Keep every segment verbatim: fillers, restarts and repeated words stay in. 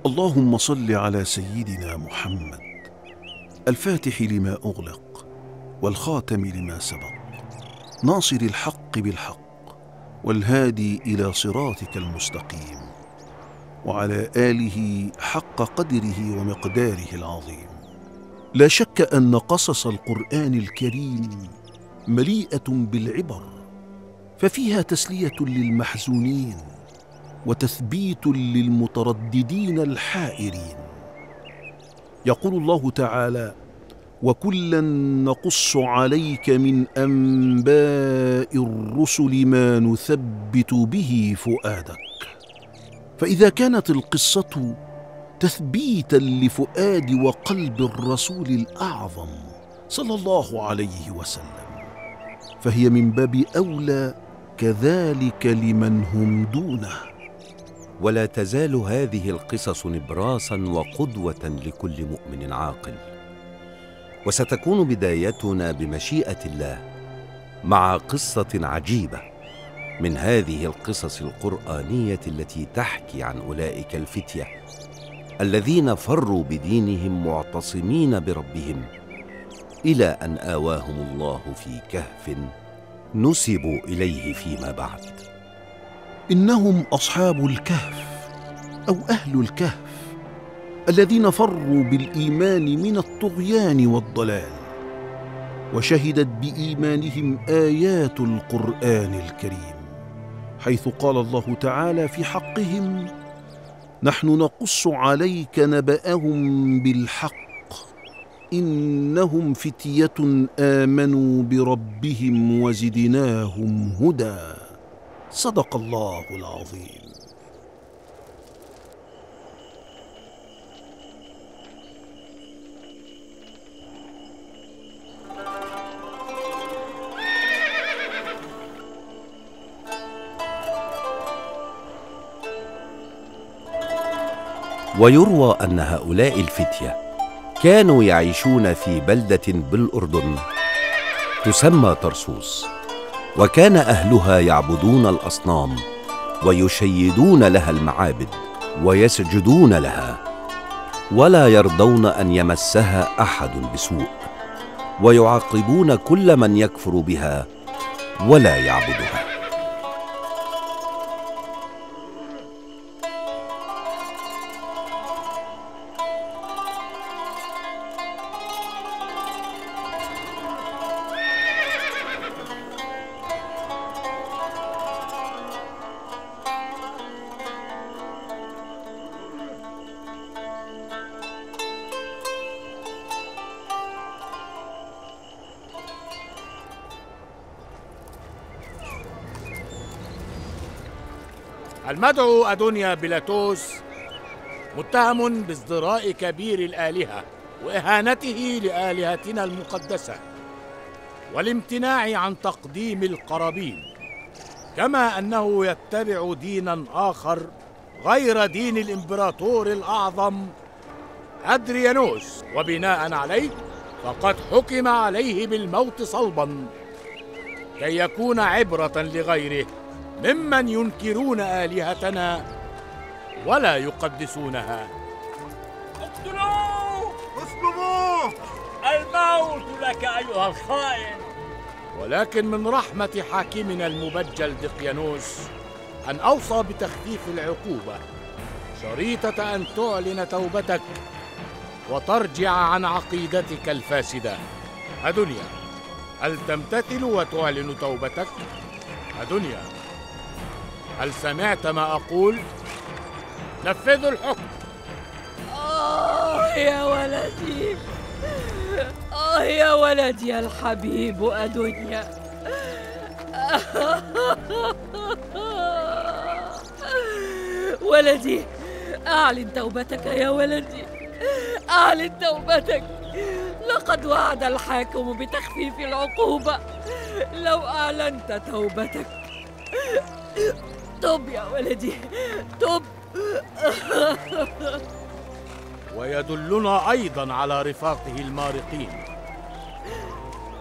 اللهم صل على سيدنا محمد الفاتح لما أغلق والخاتم لما سبق، ناصر الحق بالحق والهادي إلى صراطك المستقيم، وعلى آله حق قدره ومقداره العظيم. لا شك أن قصص القرآن الكريم مليئة بالعبر، ففيها تسلية للمحزونين وتثبيت للمترددين الحائرين. يقول الله تعالى: وكلا نقص عليك من أنباء الرسل ما نثبت به فؤادك. فإذا كانت القصة تثبيتا لفؤاد وقلب الرسول الأعظم صلى الله عليه وسلم، فهي من باب أولى كذلك لمن هم دونه. ولا تزال هذه القصص نبراسا وقدوة لكل مؤمن عاقل. وستكون بدايتنا بمشيئة الله مع قصة عجيبة من هذه القصص القرآنية التي تحكي عن أولئك الفتية الذين فروا بدينهم معتصمين بربهم، إلى أن آواهم الله في كهف نسبوا إليه فيما بعد. إنهم أصحاب الكهف أو أهل الكهف الذين فروا بالإيمان من الطغيان والضلال، وشهدت بإيمانهم آيات القرآن الكريم، حيث قال الله تعالى في حقهم: نحن نقص عليك نبأهم بالحق إنهم فتية آمنوا بربهم وزدناهم هدى. صدق الله العظيم. ويروى أن هؤلاء الفتية كانوا يعيشون في بلدة بالأردن تسمى طرسوس، وكان أهلها يعبدون الأصنام ويشيدون لها المعابد ويسجدون لها، ولا يرضون أن يمسها أحد بسوء، ويعاقبون كل من يكفر بها ولا يعبدها. المدعو أدونيا بيلاتوس متهم بازدراء كبير الآلهة وإهانته لآلهتنا المقدسة والامتناع عن تقديم القرابين، كما أنه يتبع ديناً آخر غير دين الإمبراطور الأعظم أدريانوس، وبناء عليه فقد حكم عليه بالموت صلباً كي يكون عبرة لغيره ممن ينكرون آلهتنا ولا يقدسونها. اقتلوه! اصلبوه! الموت لك أيها الخائن! ولكن من رحمة حاكمنا المبجل دقيانوس أن أوصى بتخفيف العقوبة، شريطة أن تعلن توبتك وترجع عن عقيدتك الفاسدة. أدونيا، هل تمتثل وتعلن توبتك؟ أدونيا، هل سمعت ما أقول؟ نفذوا الحكم. آه يا ولدي، آه يا ولدي الحبيب أدونيا. ولدي، أعلن توبتك يا ولدي، أعلن توبتك. لقد وعد الحاكم بتخفيف العقوبة لو أعلنت توبتك. تب يا ولدي، تب. ويدلنا أيضا على رفاقه المارقين.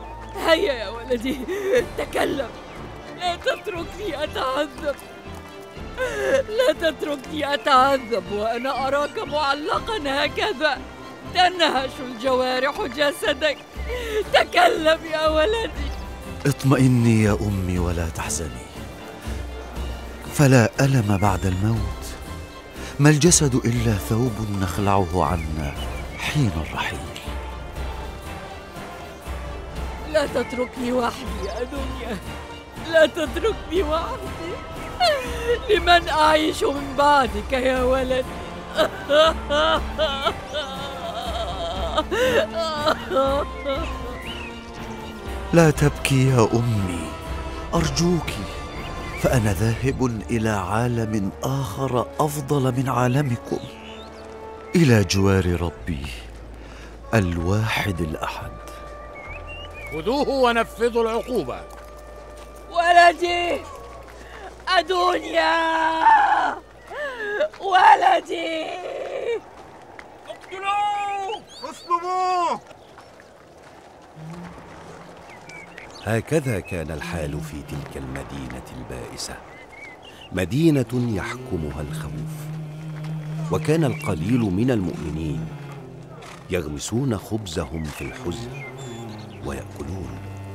هيا يا ولدي، تكلم، لا تتركني أتعذب. لا تتركني أتعذب وأنا أراك معلقا هكذا تنهش الجوارح جسدك. تكلم يا ولدي. اطمئني يا أمي ولا تحزني، فلا ألم بعد الموت، ما الجسد إلا ثوب نخلعه عنا حين الرحيل. لا تتركني وحدي يا دنيا، لا تتركني وحدي. لمن أعيش من بعدك يا ولدي؟ لا تبكي يا أمي أرجوك، فأنا ذاهب إلى عالم آخر أفضل من عالمكم، إلى جوار ربي الواحد الأحد. خذوه ونفذوا العقوبة. ولدي أدونيا، ولدي اقتلوه اصلبوه. هكذا كان الحال في تلك المدينة البائسة، مدينة يحكمها الخوف. وكان القليل من المؤمنين يغمسون خبزهم في الحزن ويأكلون.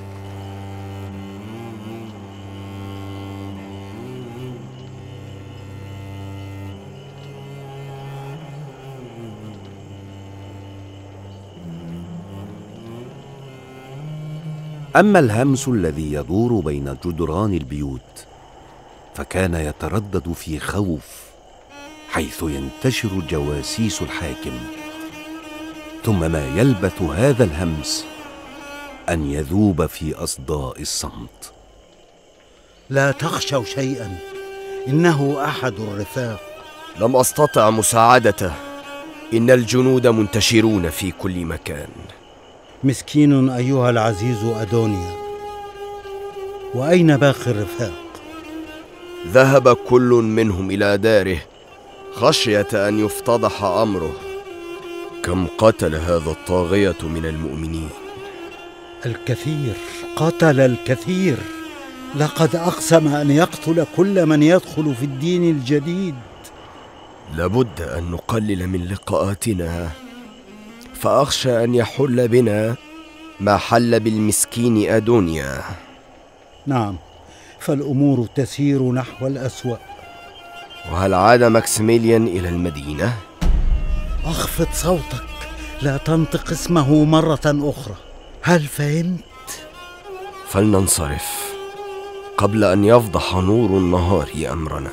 أما الهمس الذي يدور بين جدران البيوت فكان يتردد في خوف، حيث ينتشر جواسيس الحاكم، ثم ما يلبث هذا الهمس أن يذوب في أصداء الصمت. لا تخشوا شيئا، إنه أحد الرفاق. لم أستطع مساعدته، إن الجنود منتشرون في كل مكان. مسكين أيها العزيز أدونيا، وأين باقي الرفاق؟ ذهب كل منهم إلى داره خشية أن يفتضح أمره. كم قتل هذا الطاغية من المؤمنين؟ الكثير، قتل الكثير. لقد أقسم أن يقتل كل من يدخل في الدين الجديد. لابد أن نقلل من لقاءاتنا، فأخشى أن يحل بنا ما حل بالمسكين أدونيا. نعم، فالأمور تسير نحو الأسوأ. وهل عاد ماكسيميليان إلى المدينة؟ أخفض صوتك، لا تنطق اسمه مرة أخرى. هل فهمت؟ فلننصرف قبل أن يفضح نور النهار أمرنا.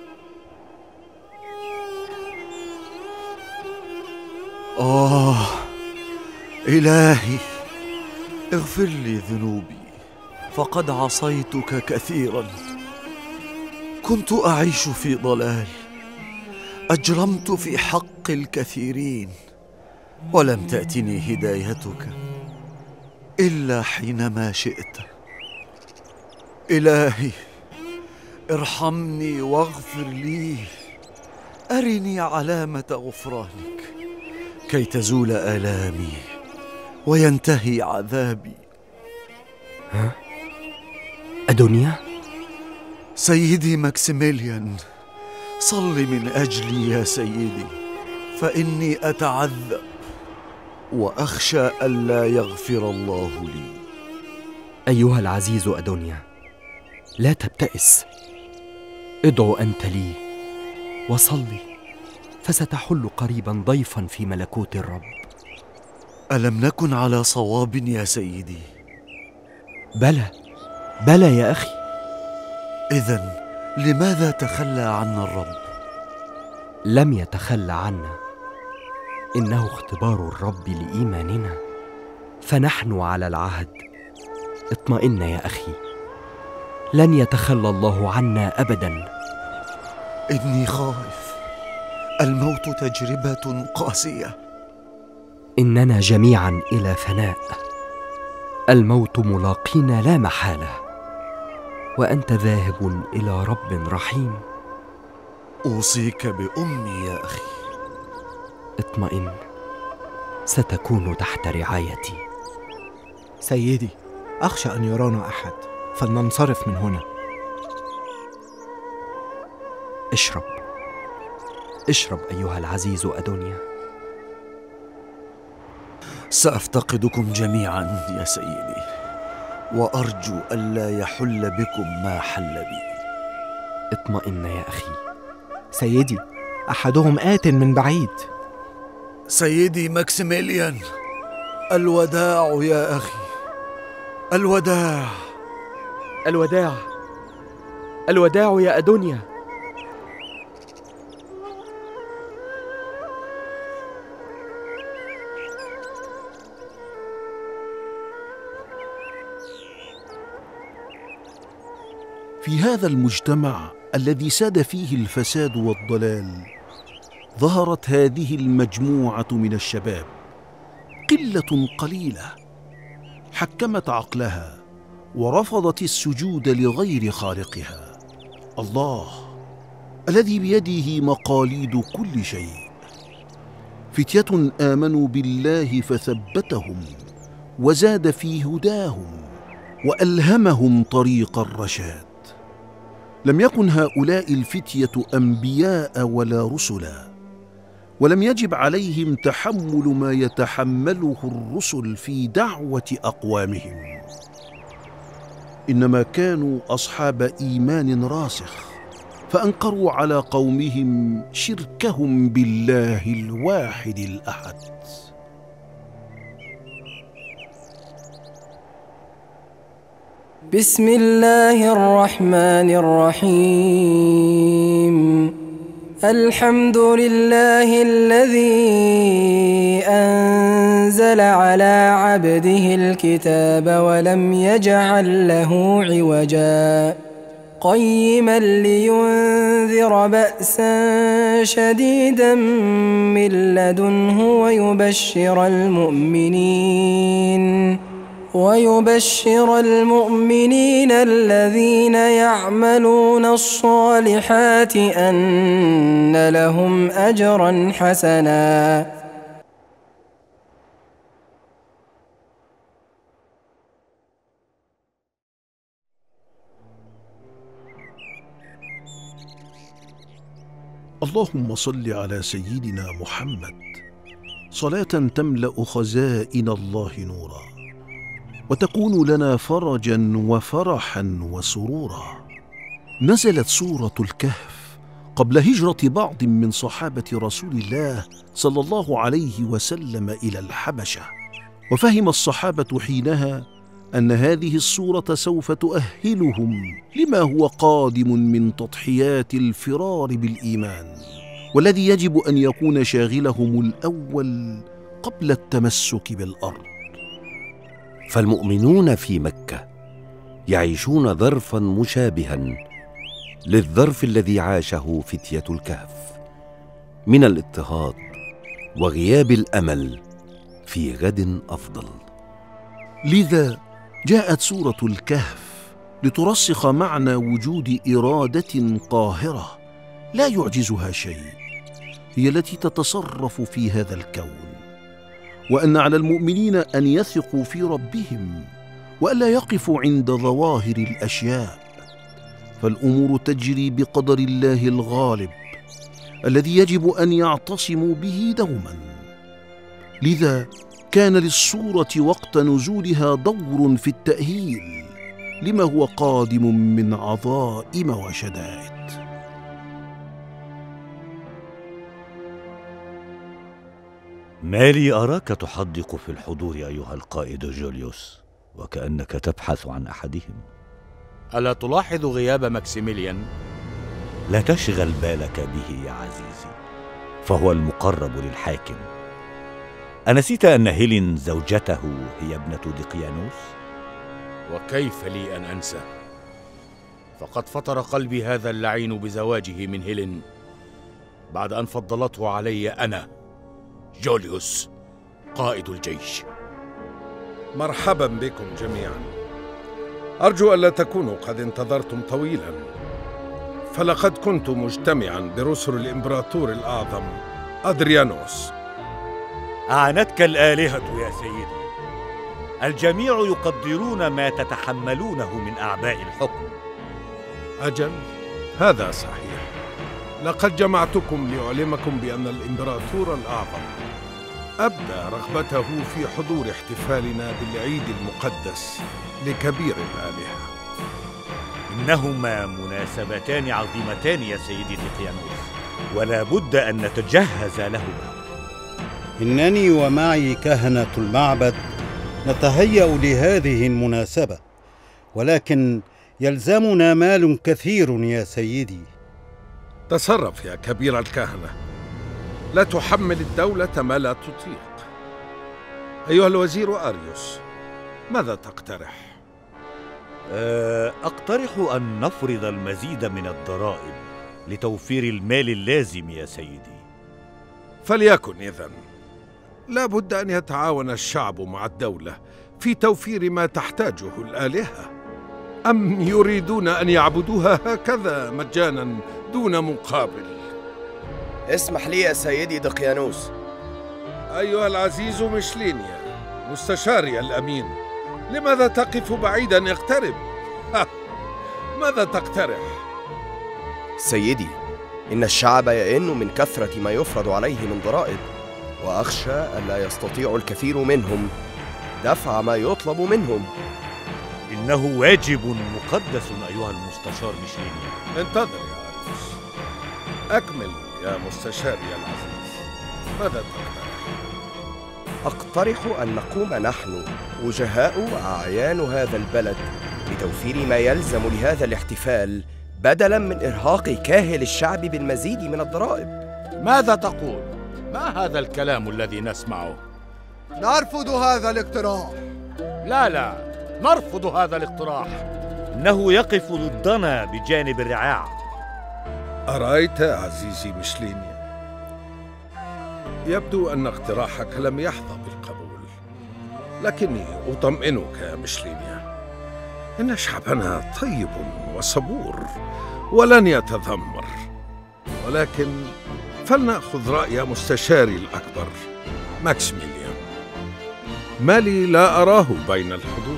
آه إلهي، اغفر لي ذنوبي، فقد عصيتك كثيرا. كنت أعيش في ضلال، أجرمت في حق الكثيرين، ولم تأتني هدايتك إلا حينما شئت. إلهي ارحمني واغفر لي، أرني علامة غفرانك كي تزول آلامي وينتهي عذابي. ها؟ أدونيا؟ سيدي ماكسيميليان، صل من أجلي يا سيدي، فإني أتعذب وأخشى ألا يغفر الله لي. أيها العزيز أدونيا، لا تبتئس، ادعو أنت لي وصلي، فستحل قريبا ضيفا في ملكوت الرب. ألم نكن على صواب يا سيدي؟ بلى بلى يا أخي. إذن لماذا تخلى عنا الرب؟ لم يتخلى عنا، إنه اختبار الرب لإيماننا، فنحن على العهد. اطمئن يا أخي، لن يتخلى الله عنا أبدا. إني خائف، الموت تجربة قاسية. إننا جميعا إلى فناء، الموت ملاقينا لا محالة، وأنت ذاهب إلى رب رحيم. أوصيك بأمي يا أخي. اطمئن، ستكون تحت رعايتي. سيدي، أخشى أن يرانا أحد، فلننصرف من هنا. اشرب اشرب أيها العزيز أدونيا. سأفتقدكم جميعا يا سيدي، وأرجو ألا يحل بكم ما حل بي. اطمئن يا أخي. سيدي، أحدهم آت من بعيد. سيدي ماكسيميليان، الوداع يا أخي، الوداع. الوداع الوداع يا أدونيا. في هذا المجتمع الذي ساد فيه الفساد والضلال، ظهرت هذه المجموعة من الشباب، قلة قليلة حكمت عقلها ورفضت السجود لغير خالقها، الله الذي بيده مقاليد كل شيء. فتية آمنوا بالله فثبتهم وزاد في هداهم وألهمهم طريق الرشاد. لم يكن هؤلاء الفتية أنبياء ولا رسلا، ولم يجب عليهم تحمل ما يتحمله الرسل في دعوة أقوامهم، إنما كانوا أصحاب إيمان راسخ، فأنكروا على قومهم شركهم بالله الواحد الأحد. بسم الله الرحمن الرحيم. الحمد لله الذي أنزل على عبده الكتاب ولم يجعل له عوجا قيما لينذر بأسا شديدا من لدنه ويبشر المؤمنين ويبشر المؤمنين الذين يعملون الصالحات أن لهم أجرا حسنا. اللهم صل على سيدنا محمد صلاة تملأ خزائن الله نورا، وتكون لنا فرجا وفرحا وسرورا. نزلت سورة الكهف قبل هجرة بعض من صحابة رسول الله صلى الله عليه وسلم إلى الحبشة، وفهم الصحابة حينها أن هذه السورة سوف تؤهلهم لما هو قادم من تضحيات الفرار بالإيمان، والذي يجب أن يكون شاغلهم الأول قبل التمسك بالأرض. فالمؤمنون في مكة يعيشون ظرفا مشابها للظرف الذي عاشه فتية الكهف من الاضطهاد وغياب الأمل في غد أفضل. لذا جاءت سورة الكهف لترسخ معنى وجود إرادة قاهرة لا يعجزها شيء، هي التي تتصرف في هذا الكون، وأن على المؤمنين أن يثقوا في ربهم وألا يقفوا عند ظواهر الأشياء، فالأمور تجري بقدر الله الغالب الذي يجب أن يعتصموا به دوما. لذا كان للسورة وقت نزولها دور في التأهيل لما هو قادم من عظائم وشدائد. ما لي أراك تحدق في الحضور أيها القائد جوليوس، وكأنك تبحث عن أحدهم. ألا تلاحظ غياب ماكسيميليان؟ لا تشغل بالك به يا عزيزي، فهو المقرب للحاكم. أنسيت أن هيلين زوجته هي ابنة دقيانوس؟ وكيف لي أن أنسى؟ فقد فطر قلبي هذا اللعين بزواجه من هيلين بعد أن فضلته علي أنا جوليوس قائد الجيش. مرحبا بكم جميعا. أرجو ألا تكونوا قد انتظرتم طويلا، فلقد كنت مجتمعا برسل الإمبراطور الأعظم أدريانوس. أعنتك الآلهة يا سيدي. الجميع يقدرون ما تتحملونه من أعباء الحكم. أجل، هذا صحيح، لقد جمعتكم لأعلمكم بأن الإمبراطور الأعظم أبدى رغبته في حضور احتفالنا بالعيد المقدس لكبير الآلهة. إنهما مناسبتان عظيمتان يا سيدي دقيانوس، ولا بد أن نتجهز لهما. إنني ومعي كهنة المعبد نتهيأ لهذه المناسبة، ولكن يلزمنا مال كثير يا سيدي. تصرف يا كبير الكهنة، لا تحمل الدولة ما لا تطيق. أيها الوزير أريوس، ماذا تقترح؟ أقترح أن نفرض المزيد من الضرائب لتوفير المال اللازم يا سيدي. فليكن إذن. لا بد أن يتعاون الشعب مع الدولة في توفير ما تحتاجه الآلهة، أم يريدون أن يعبدوها هكذا مجانا دون مقابل؟ اسمح لي يا سيدي دقيانوس. أيها العزيز ميشلينيا مستشاري الأمين، لماذا تقف بعيدا؟ اقترب. ماذا تقترح؟ سيدي، إن الشعب يئن من كثرة ما يفرض عليه من ضرائب، وأخشى ألا يستطيع الكثير منهم دفع ما يطلب منهم. إنه واجب مقدس أيها المستشار ميشلينيا. انتظر يا أريوس، أكمل يا مستشاري العزيز، ماذا تقترح؟ أقترح أن نقوم نحن وجهاء وأعيان هذا البلد بتوفير ما يلزم لهذا الاحتفال، بدلاً من إرهاق كاهل الشعب بالمزيد من الضرائب. ماذا تقول؟ ما هذا الكلام الذي نسمعه؟ نرفض هذا الاقتراح. لا لا، نرفض هذا الاقتراح. إنه يقف ضدنا بجانب الرعاع. أرأيت عزيزي ميشلينيا؟ يبدو أن اقتراحك لم يحظى بالقبول، لكني أطمئنك يا ميشلينيا، إن شعبنا طيب وصبور ولن يتذمر. ولكن فلنأخذ رأي مستشاري الأكبر ماكسيميليان. مالي لا أراه بين الحضور.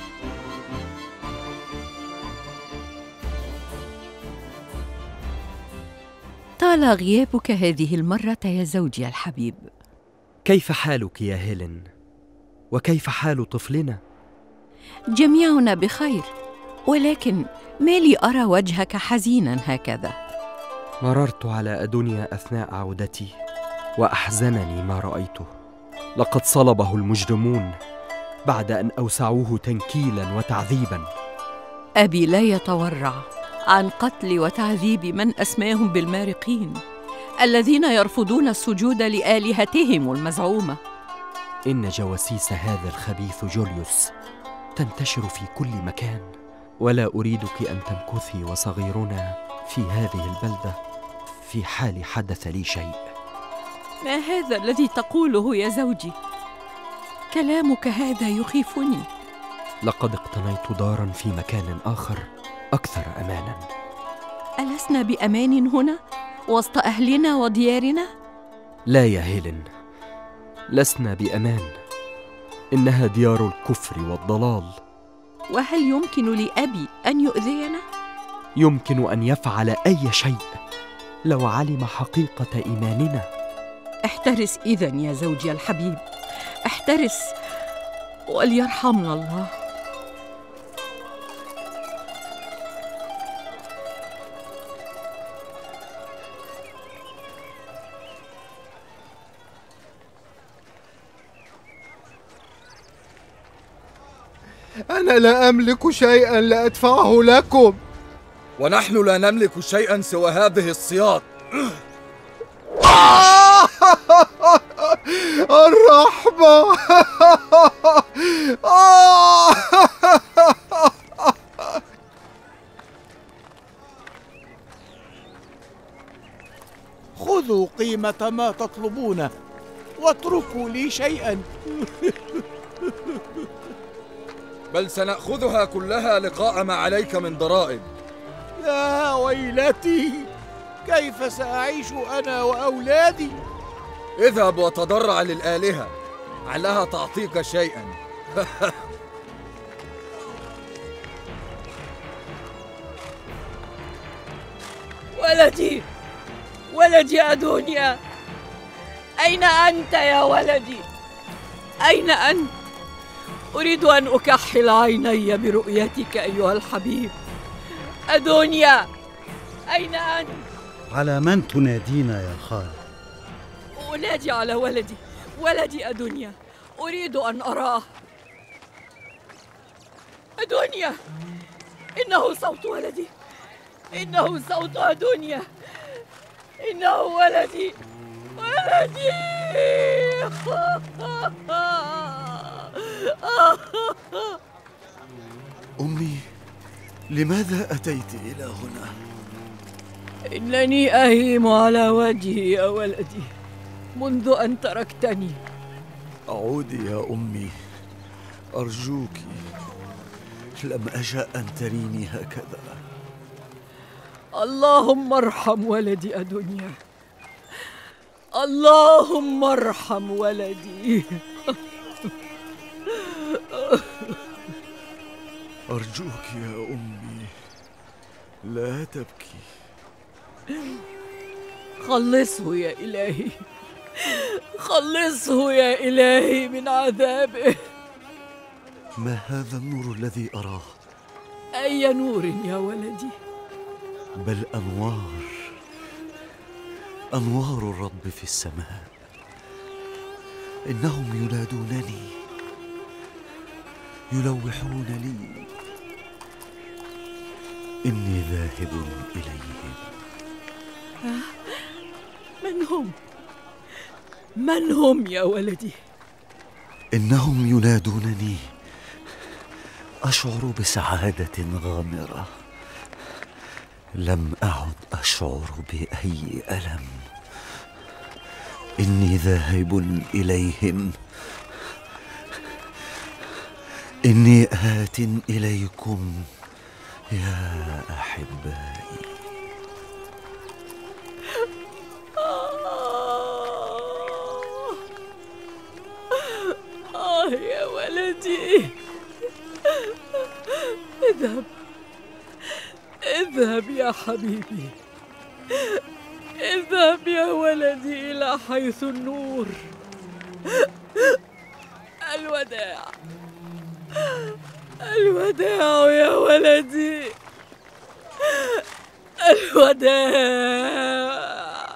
طال غيابك هذه المرة يا زوجي الحبيب. كيف حالك يا هيلين؟ وكيف حال طفلنا؟ جميعنا بخير، ولكن ما لي أرى وجهك حزينا هكذا؟ مررت على أدونيا أثناء عودتي وأحزنني ما رأيته. لقد صلبه المجرمون بعد أن أوسعوه تنكيلا وتعذيبا. أبي لا يتورع عن قتل وتعذيب من أسماهم بالمارقين، الذين يرفضون السجود لآلهتهم المزعومة. إن جواسيس هذا الخبيث جوليوس تنتشر في كل مكان، ولا أريدك أن تمكثي وصغيرنا في هذه البلدة في حال حدث لي شيء. ما هذا الذي تقوله يا زوجي؟ كلامك هذا يخيفني. لقد اقتنيت داراً في مكان آخر أكثر أماناً. ألسنا بأمان هنا وسط أهلنا وديارنا؟ لا يا هيلين، لسنا بأمان. إنها ديار الكفر والضلال. وهل يمكن لأبي أن يؤذينا؟ يمكن أن يفعل أي شيء لو علم حقيقة إيماننا. احترس إذن يا زوجي الحبيب، احترس وليرحمنا الله. أنا لا أملك شيئا لأدفعه لكم، ونحن لا نملك شيئا سوى هذه السياط. الرحمة. خذوا قيمة ما تطلبونه واتركوا لي شيئا. بل سنأخذها كلها لقاء ما عليك من ضرائب. يا ويلتي، كيف سأعيش أنا وأولادي؟ اذهب وتضرع للآلهة علها تعطيك شيئا. ولدي، ولدي أدونيا، أين أنت يا ولدي؟ أين أنت؟ أريد أن أكحل عيني برؤيتك أيها الحبيب. أدونيا، أين أنت؟ على من تنادينا يا خال؟ أنادي على ولدي، ولدي أدونيا، أريد أن أراه. أدونيا، إنه صوت ولدي، إنه صوت أدونيا، إنه ولدي، ولدي. أمي، لماذا أتيت إلى هنا؟ إنني أهيم على وجهي يا ولدي منذ أن تركتني. عودي يا أمي، أرجوك، لم أشأ أن تريني هكذا. اللهم ارحم ولدي أدونيا، اللهم ارحم ولدي. أرجوك يا أمي، لا تبكي. خلصه يا إلهي، خلصه يا إلهي من عذابه. ما هذا النور الذي أراه؟ أي نور يا ولدي؟ بل أنوار، أنوار الرب في السماء. إنهم ينادونني، يلوحون لي إني ذاهب إليهم. من هم؟ من هم يا ولدي؟ إنهم ينادونني. أشعر بسعادة غامرة، لم أعد أشعر بأي ألم. إني ذاهب إليهم، إني آت إليكم يا أحبائي. آه يا ولدي، اذهب اذهب يا حبيبي، اذهب يا ولدي إلى حيث النور. الوداع، الوداع يا ولدي، الوداع.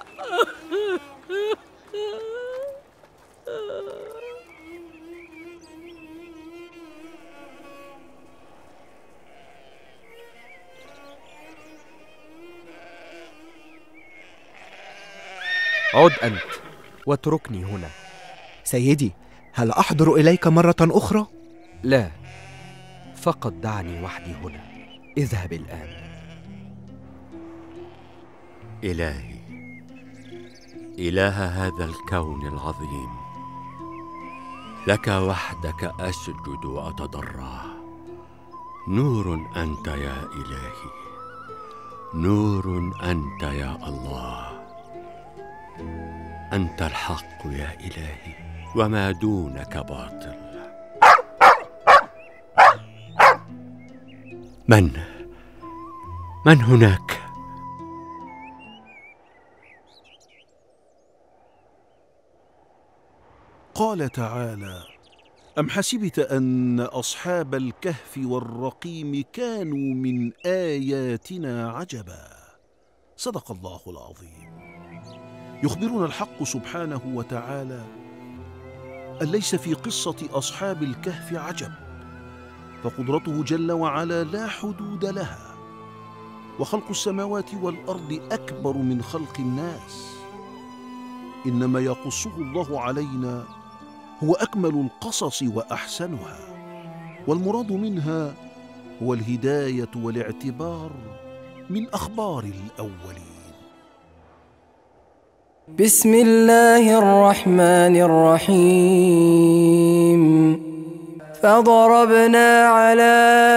عد أنت واتركني هنا. سيدي، هل أحضر إليك مرة أخرى؟ لا، فقط دعني وحدي هنا. اذهب الآن. إلهي، إله هذا الكون العظيم، لك وحدك أسجد وأتضرع. نور أنت يا إلهي، نور أنت يا الله. أنت الحق يا إلهي، وما دونك باطل. من؟ من هناك؟ قال تعالى: أم حسبت أن أصحاب الكهف والرقيم كانوا من آياتنا عجبا. صدق الله العظيم. يخبرنا الحق سبحانه وتعالى أن ليس في قصة أصحاب الكهف عجب، فقدرته جل وعلا لا حدود لها، وخلق السماوات والأرض أكبر من خلق الناس. إنما يقصه الله علينا هو أكمل القصص وأحسنها، والمراد منها هو الهداية والاعتبار من أخبار الأولين. بسم الله الرحمن الرحيم. فضربنا على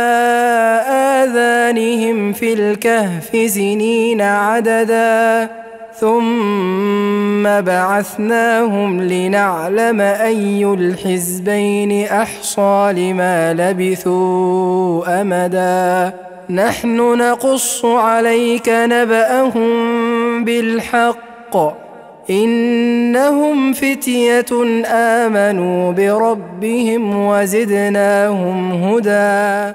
آذانهم في الكهف سنين عددا ثم بعثناهم لنعلم أي الحزبين أحصى لما لبثوا أمدا. نحن نقص عليك نبأهم بالحق بالحق إنهم فتية آمنوا بربهم وزدناهم هدى.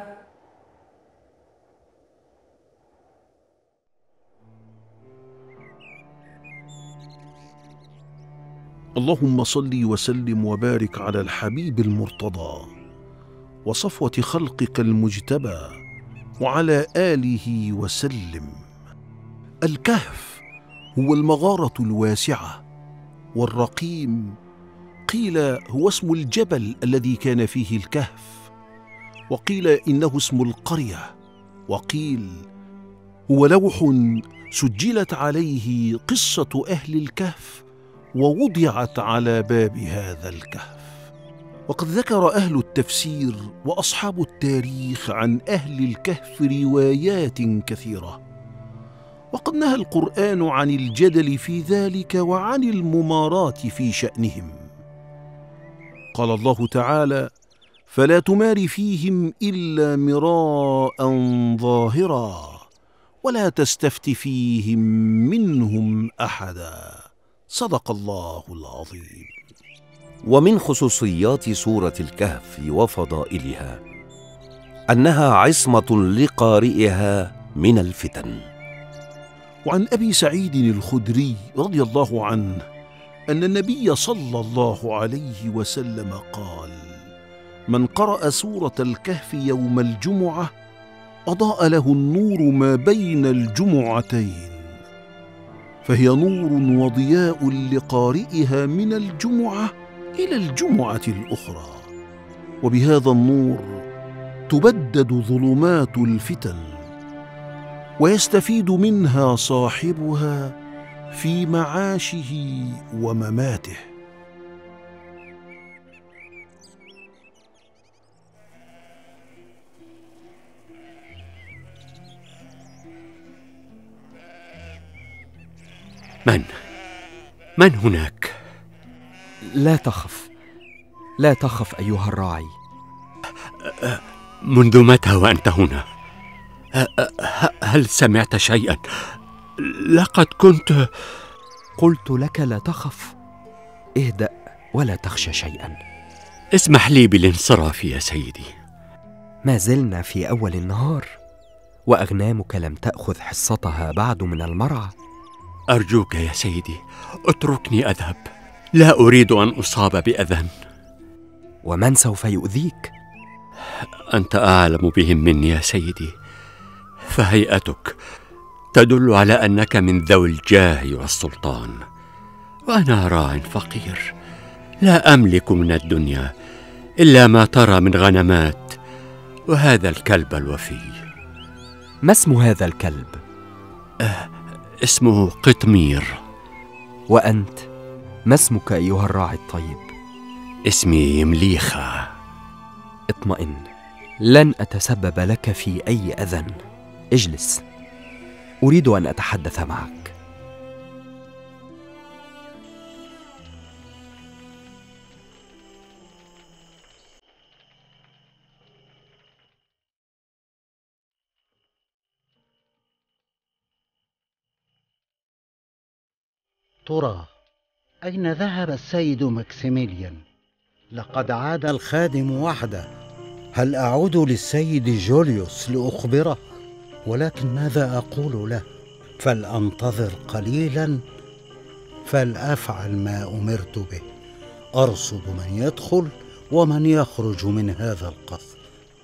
اللهم صل وسلم وبارك على الحبيب المرتضى وصفوة خلقك المجتبى وعلى آله وسلم. الكهف هو المغارة الواسعة، والرقيم قيل هو اسم الجبل الذي كان فيه الكهف، وقيل إنه اسم القرية، وقيل هو لوح سجلت عليه قصة أهل الكهف ووضعت على باب هذا الكهف. وقد ذكر أهل التفسير وأصحاب التاريخ عن أهل الكهف روايات كثيرة، وقد نهى القرآن عن الجدل في ذلك وعن المماراة في شأنهم. قال الله تعالى: فلا تمار فيهم إلا مراء ظاهرا ولا تستفت فيهم منهم أحدا. صدق الله العظيم. ومن خصوصيات سورة الكهف وفضائلها أنها عصمة لقارئها من الفتن. وعن أبي سعيد الخدري رضي الله عنه أن النبي صلى الله عليه وسلم قال: من قرأ سورة الكهف يوم الجمعة أضاء له النور ما بين الجمعتين، فهي نور وضياء لقارئها من الجمعة إلى الجمعة الأخرى، وبهذا النور تبدد ظلمات الفتن ويستفيد منها صاحبها في معاشه ومماته. من؟ من هناك؟ لا تخف، لا تخف أيها الراعي. منذ متى وأنت هنا؟ هل سمعت شيئا؟ لقد كنت... قلت لك لا تخف، اهدأ ولا تخشى شيئا. اسمح لي بالانصراف يا سيدي. ما زلنا في أول النهار، وأغنامك لم تأخذ حصتها بعد من المرعى. أرجوك يا سيدي، اتركني أذهب، لا أريد أن أصاب بأذى. ومن سوف يؤذيك؟ أنت أعلم بهم مني يا سيدي، فهيئتك تدل على أنك من ذوي الجاه والسلطان، وأنا راع فقير لا أملك من الدنيا إلا ما ترى من غنمات وهذا الكلب الوفي. ما اسم هذا الكلب؟ أه اسمه قطمير. وأنت ما اسمك أيها الراعي الطيب؟ اسمي مليخة. اطمئن، لن أتسبب لك في أي أذى. اجلس، أريد أن أتحدث معك. ترى أين ذهب السيد ماكسيميليان؟ لقد عاد الخادم وحده. هل أعود للسيد جوليوس لأخبره؟ ولكن ماذا أقول له؟ فلأنتظر قليلا، فلأفعل ما أمرت به. أرصد من يدخل ومن يخرج من هذا القصر.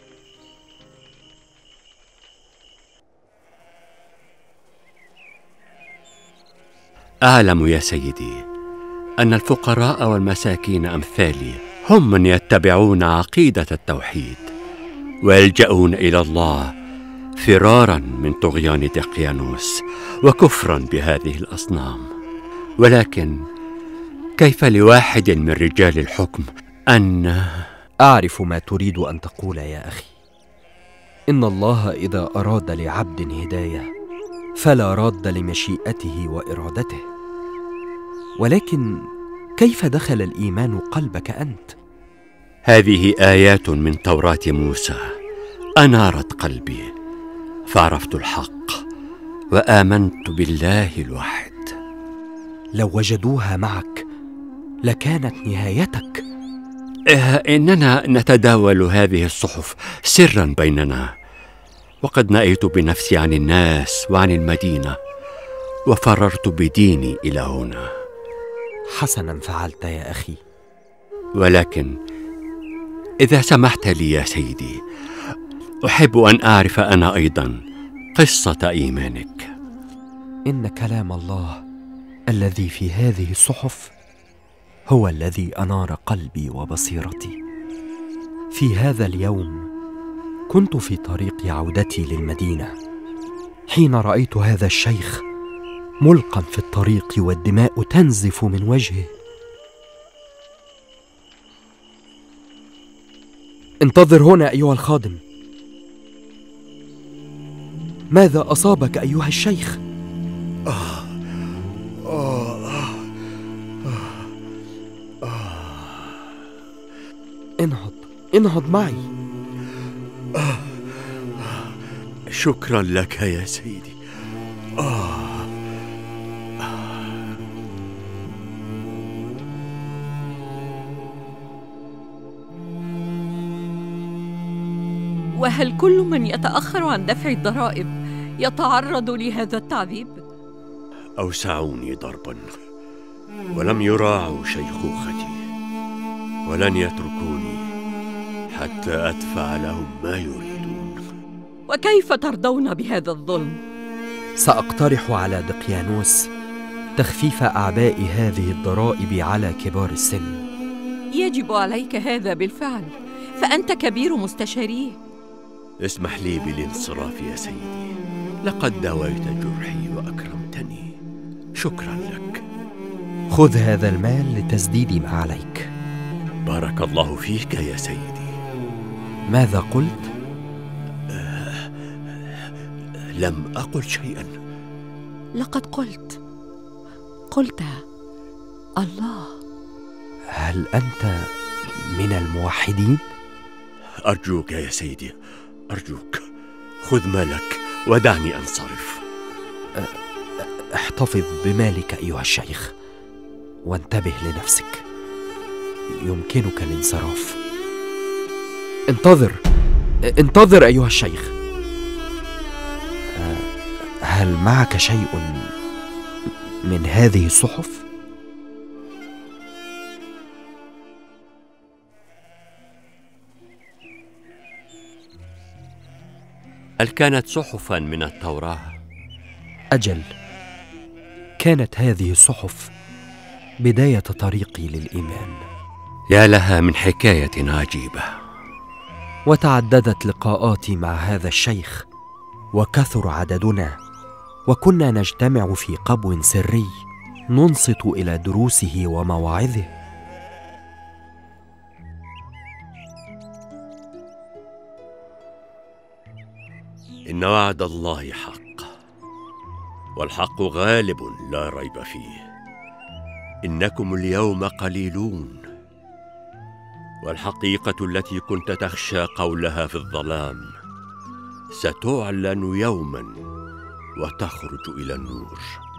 أعلم يا سيدي أن الفقراء والمساكين أمثالي هم من يتبعون عقيدة التوحيد ويلجؤون إلى الله فرارا من طغيان دقيانوس وكفرا بهذه الأصنام. ولكن كيف لواحد من رجال الحكم أن... أعرف ما تريد أن تقول يا أخي. إن الله إذا أراد لعبد هداية فلا راد لمشيئته وإرادته. ولكن كيف دخل الإيمان قلبك أنت؟ هذه آيات من توراة موسى أنارت قلبي، فعرفت الحق وآمنت بالله الواحد. لو وجدوها معك لكانت نهايتك. إننا نتداول هذه الصحف سرا بيننا، وقد نأيت بنفسي عن الناس وعن المدينة وفررت بديني إلى هنا. حسنا فعلت يا أخي، ولكن إذا سمحت لي يا سيدي، أحب أن أعرف أنا أيضا قصة إيمانك. إن كلام الله الذي في هذه الصحف هو الذي أنار قلبي وبصيرتي. في هذا اليوم كنت في طريق عودتي للمدينة حين رأيت هذا الشيخ ملقا في الطريق والدماء تنزف من وجهه. انتظر هنا أيها الخادم. ماذا أصابك أيها الشيخ؟ آه. آه. آه. انهض انهض معي. آه. شكرا لك يا سيدي. آه. وهل كل من يتأخر عن دفع الضرائب يتعرض لهذا التعذيب؟ أوسعوني ضربا ولم يراعوا شيخوختي، ولن يتركوني حتى أدفع لهم ما يريدون. وكيف ترضون بهذا الظلم؟ سأقترح على دقيانوس تخفيف أعباء هذه الضرائب على كبار السن. يجب عليك هذا بالفعل، فأنت كبير مستشاريه. اسمح لي بالانصراف يا سيدي، لقد داويت جرحي وأكرمتني. شكرا لك. خذ هذا المال لتسديد ما عليك. بارك الله فيك يا سيدي. ماذا قلت؟ آه لم أقل شيئا. لقد قلت قلت الله. هل أنت من الموحدين؟ أرجوك يا سيدي، أرجوك خذ مالك ودعني أنصرف. احتفظ بمالك أيها الشيخ وانتبه لنفسك، يمكنك الانصراف. انتظر انتظر أيها الشيخ. هل معك شيء من هذه الصحف؟ هل كانت صحفا من التوراة؟ أجل، كانت هذه الصحف بداية طريقي للإيمان. يا لها من حكاية عجيبة. وتعددت لقاءاتي مع هذا الشيخ وكثر عددنا، وكنا نجتمع في قبو سري ننصت إلى دروسه ومواعظه. إن وعد الله حق، والحق غالب لا ريب فيه. إنكم اليوم قليلون، والحقيقة التي كنت تخشى قولها في الظلام ستعلن يوما وتخرج إلى النور.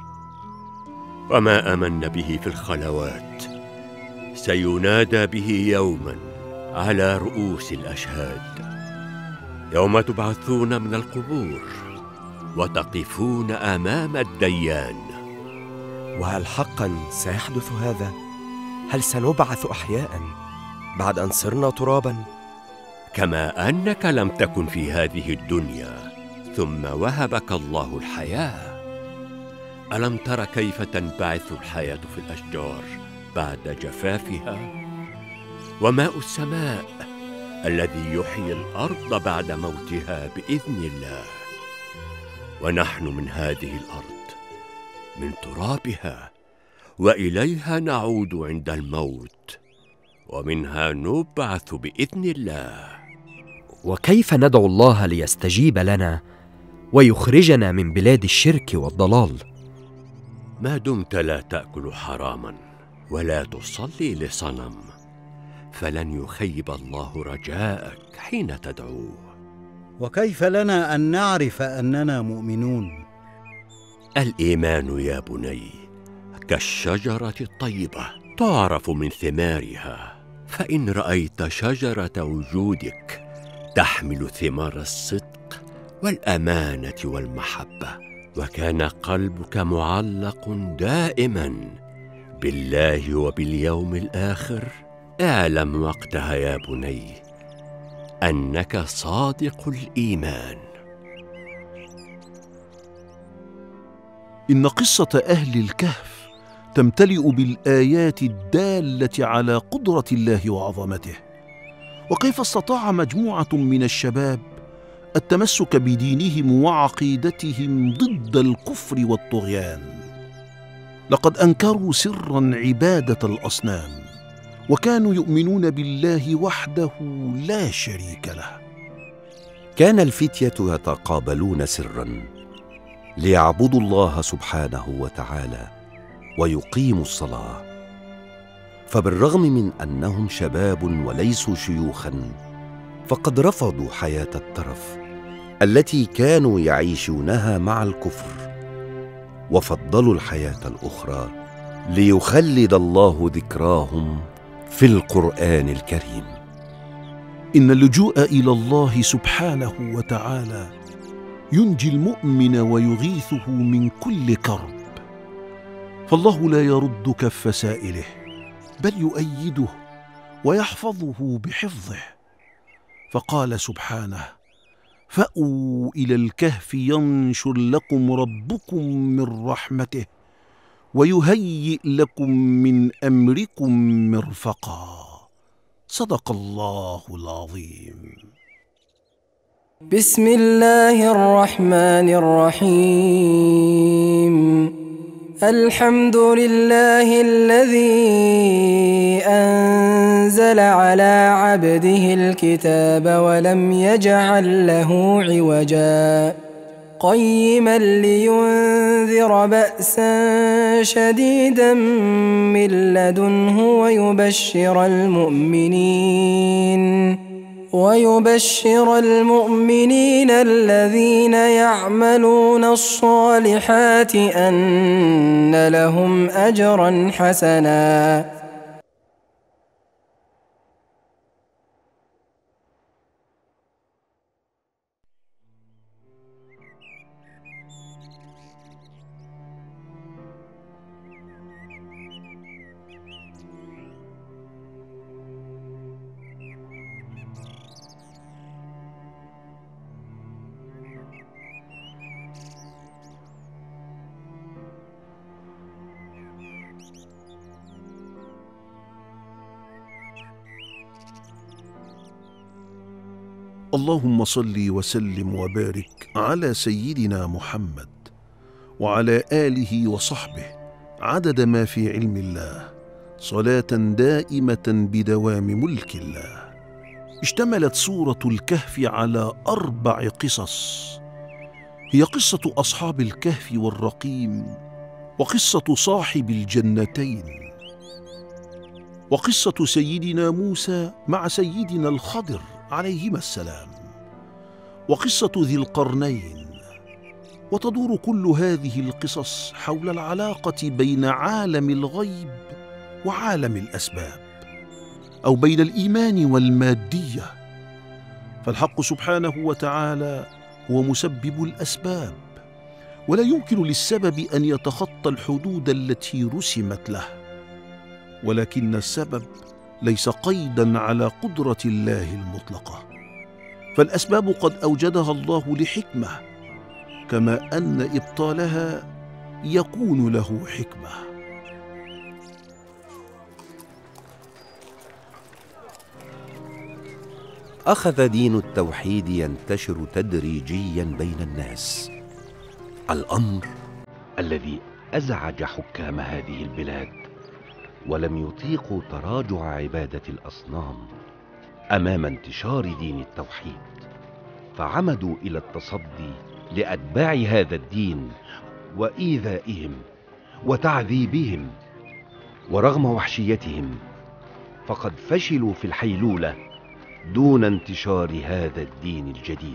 وما آمن به في الخلوات سينادى به يوما على رؤوس الأشهاد، يوم تبعثون من القبور وتقفون أمام الديان. وهل حقا سيحدث هذا؟ هل سنبعث أحياء بعد أن صرنا ترابا؟ كما أنك لم تكن في هذه الدنيا ثم وهبك الله الحياة. ألم تر كيف تنبعث الحياة في الأشجار بعد جفافها؟ وماء السماء الذي يحيي الأرض بعد موتها بإذن الله. ونحن من هذه الأرض، من ترابها، وإليها نعود عند الموت، ومنها نبعث بإذن الله. وكيف ندعو الله ليستجيب لنا ويخرجنا من بلاد الشرك والضلال؟ ما دمت لا تأكل حراما ولا تصلي لصنم، فلن يخيب الله رجاءك حين تدعوه. وكيف لنا أن نعرف أننا مؤمنون؟ الإيمان يا بني كالشجرة الطيبة تعرف من ثمارها. فإن رأيت شجرة وجودك تحمل ثمار الصدق والأمانة والمحبة، وكان قلبك معلق دائما بالله وباليوم الآخر، اعلم وقتها يا بني أنك صادق الإيمان. إن قصة أهل الكهف تمتلئ بالآيات الدالة على قدرة الله وعظمته، وكيف استطاع مجموعة من الشباب التمسك بدينهم وعقيدتهم ضد الكفر والطغيان. لقد أنكروا سرا عبادة الأصنام، وكانوا يؤمنون بالله وحده لا شريك له. كان الفتية يتقابلون سرا ليعبدوا الله سبحانه وتعالى ويقيموا الصلاة، فبالرغم من أنهم شباب وليسوا شيوخا، فقد رفضوا حياة الترف التي كانوا يعيشونها مع الكفر، وفضلوا الحياة الأخرى ليخلد الله ذكراهم في القرآن الكريم. إن اللجوء إلى الله سبحانه وتعالى ينجي المؤمن ويغيثه من كل كرب، فالله لا يرد كف سائله، بل يؤيده ويحفظه بحفظه. فقال سبحانه: فأووا إلى الكهف ينشر لكم ربكم من رحمته ويهيئ لكم من أمركم مرفقا. صدق الله العظيم. بسم الله الرحمن الرحيم. الحمد لله الذي أنزل على عبده الكتاب ولم يجعل له عوجا قيما لينذر بأسا شديدا من لدنه ويبشر المؤمنين ويبشر المؤمنين الذين يعملون الصالحات أن لهم أجرا حسنا. اللهم صل وسلم وبارك على سيدنا محمد وعلى آله وصحبه عدد ما في علم الله، صلاة دائمة بدوام ملك الله. اشتملت سورة الكهف على أربع قصص، هي قصة أصحاب الكهف والرقيم، وقصة صاحب الجنتين، وقصة سيدنا موسى مع سيدنا الخضر عليهما السلام، وقصة ذي القرنين. وتدور كل هذه القصص حول العلاقة بين عالم الغيب وعالم الأسباب، أو بين الإيمان والمادية. فالحق سبحانه وتعالى هو مسبب الأسباب، ولا يمكن للسبب أن يتخطى الحدود التي رسمت له، ولكن السبب ليس قيداً على قدرة الله المطلقة، فالأسباب قد أوجدها الله لحكمة، كما أن إبطالها يكون له حكمة. أخذ دين التوحيد ينتشر تدريجيا بين الناس، الأمر الذي أزعج حكام هذه البلاد، ولم يطيقوا تراجع عبادة الأصنام أمام انتشار دين التوحيد، فعمدوا إلى التصدي لأتباع هذا الدين وإيذائهم وتعذيبهم. ورغم وحشيتهم فقد فشلوا في الحيلولة دون انتشار هذا الدين الجديد.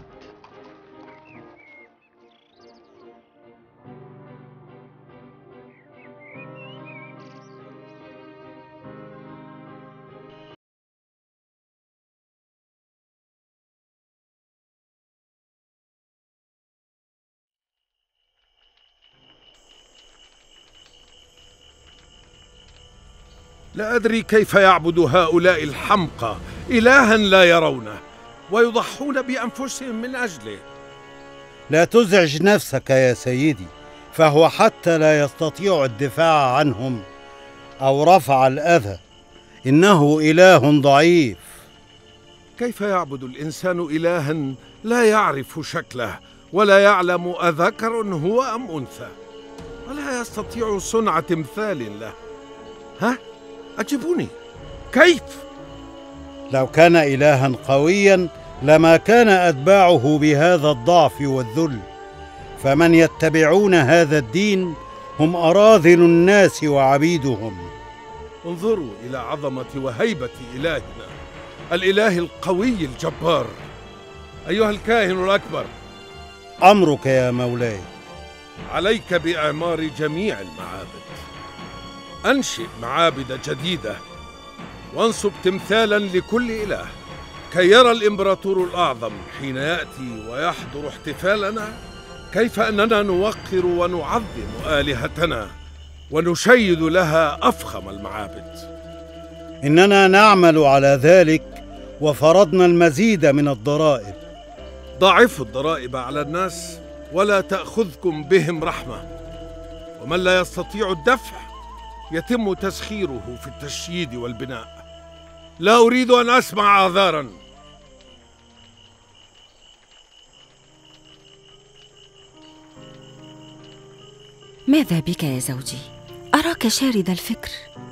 لا أدري كيف يعبد هؤلاء الحمقى إلها لا يرونه ويضحون بأنفسهم من أجله. لا تزعج نفسك يا سيدي، فهو حتى لا يستطيع الدفاع عنهم أو رفع الأذى، إنه إله ضعيف. كيف يعبد الإنسان إلها لا يعرف شكله ولا يعلم أذكر هو أم أنثى، ولا يستطيع صنع تمثال له؟ ها؟ أجبوني، كيف؟ لو كان إلها قويا لما كان أتباعه بهذا الضعف والذل، فمن يتبعون هذا الدين هم أراذل الناس وعبيدهم. انظروا إلى عظمة وهيبة إلهنا، الإله القوي الجبار. أيها الكاهن الأكبر، أمرك يا مولاي. عليك بإعمار جميع المعابد، أنشئ معابد جديدة وانصب تمثالا لكل إله، كي يرى الإمبراطور الأعظم حين يأتي ويحضر احتفالنا كيف أننا نوقر ونعظم آلهتنا ونشيد لها أفخم المعابد. إننا نعمل على ذلك وفرضنا المزيد من الضرائب. ضاعفوا الضرائب على الناس ولا تأخذكم بهم رحمة، ومن لا يستطيع الدفع يتم تسخيره في التشييد والبناء. لا أريد أن أسمع أعذارا. ماذا بك يا زوجي؟ أراك شارد الفكر.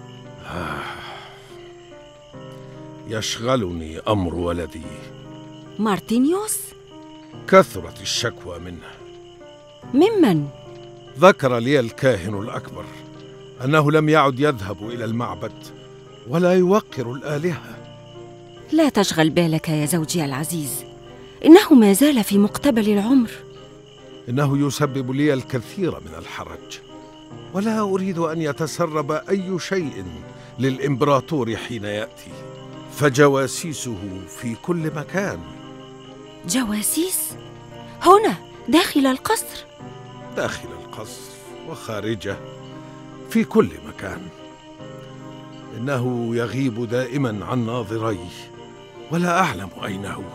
يشغلني أمر ولدي مارتينيوس. كثرت الشكوى منه. ممن؟ ذكر لي الكاهن الأكبر أنه لم يعد يذهب إلى المعبد ولا يوقر الآلهة. لا تشغل بالك يا زوجي العزيز، إنه ما زال في مقتبل العمر. إنه يسبب لي الكثير من الحرج، ولا أريد أن يتسرب أي شيء للإمبراطور حين يأتي، فجواسيسه في كل مكان. جواسيس؟ هنا داخل القصر؟ داخل القصر وخارجه، في كل مكان. إنه يغيب دائما عن ناظري ولا أعلم أين هو.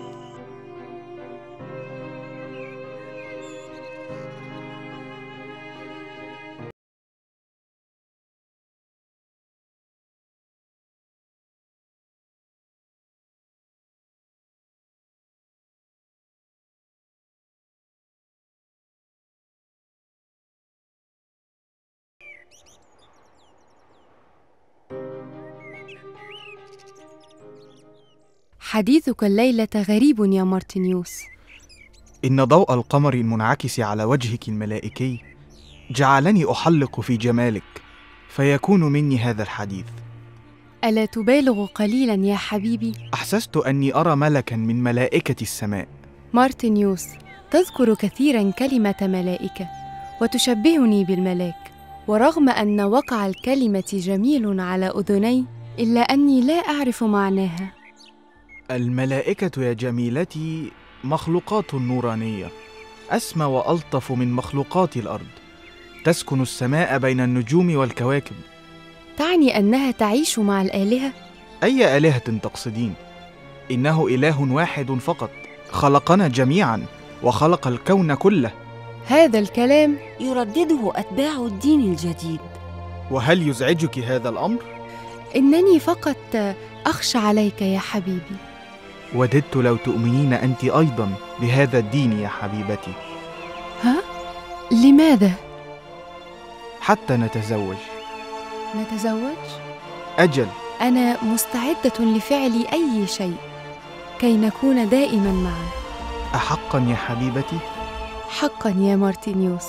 حديثك الليلة غريب يا مارتينيوس. إن ضوء القمر المنعكس على وجهك الملائكي جعلني أحلق في جمالك، فيكون مني هذا الحديث. ألا تبالغ قليلا يا حبيبي؟ أحسست أني أرى ملكا من ملائكة السماء. مارتينيوس، تذكر كثيرا كلمة ملائكة وتشبهني بالملاك، ورغم أن وقع الكلمة جميل على أذني إلا أني لا أعرف معناها. الملائكة يا جميلتي مخلوقات نورانية، أسمى وألطف من مخلوقات الأرض، تسكن السماء بين النجوم والكواكب. تعني أنها تعيش مع الآلهة؟ أي آلهة تقصدين؟ إنه إله واحد فقط، خلقنا جميعا وخلق الكون كله. هذا الكلام يردده أتباع الدين الجديد. وهل يزعجك هذا الأمر؟ إنني فقط أخشى عليك يا حبيبي. وددت لو تؤمنين أنت أيضا بهذا الدين يا حبيبتي. ها؟ لماذا؟ حتى نتزوج. نتزوج؟ أجل. أنا مستعدة لفعل أي شيء كي نكون دائما معا. أحقا يا حبيبتي؟ حقا يا مارتينيوس.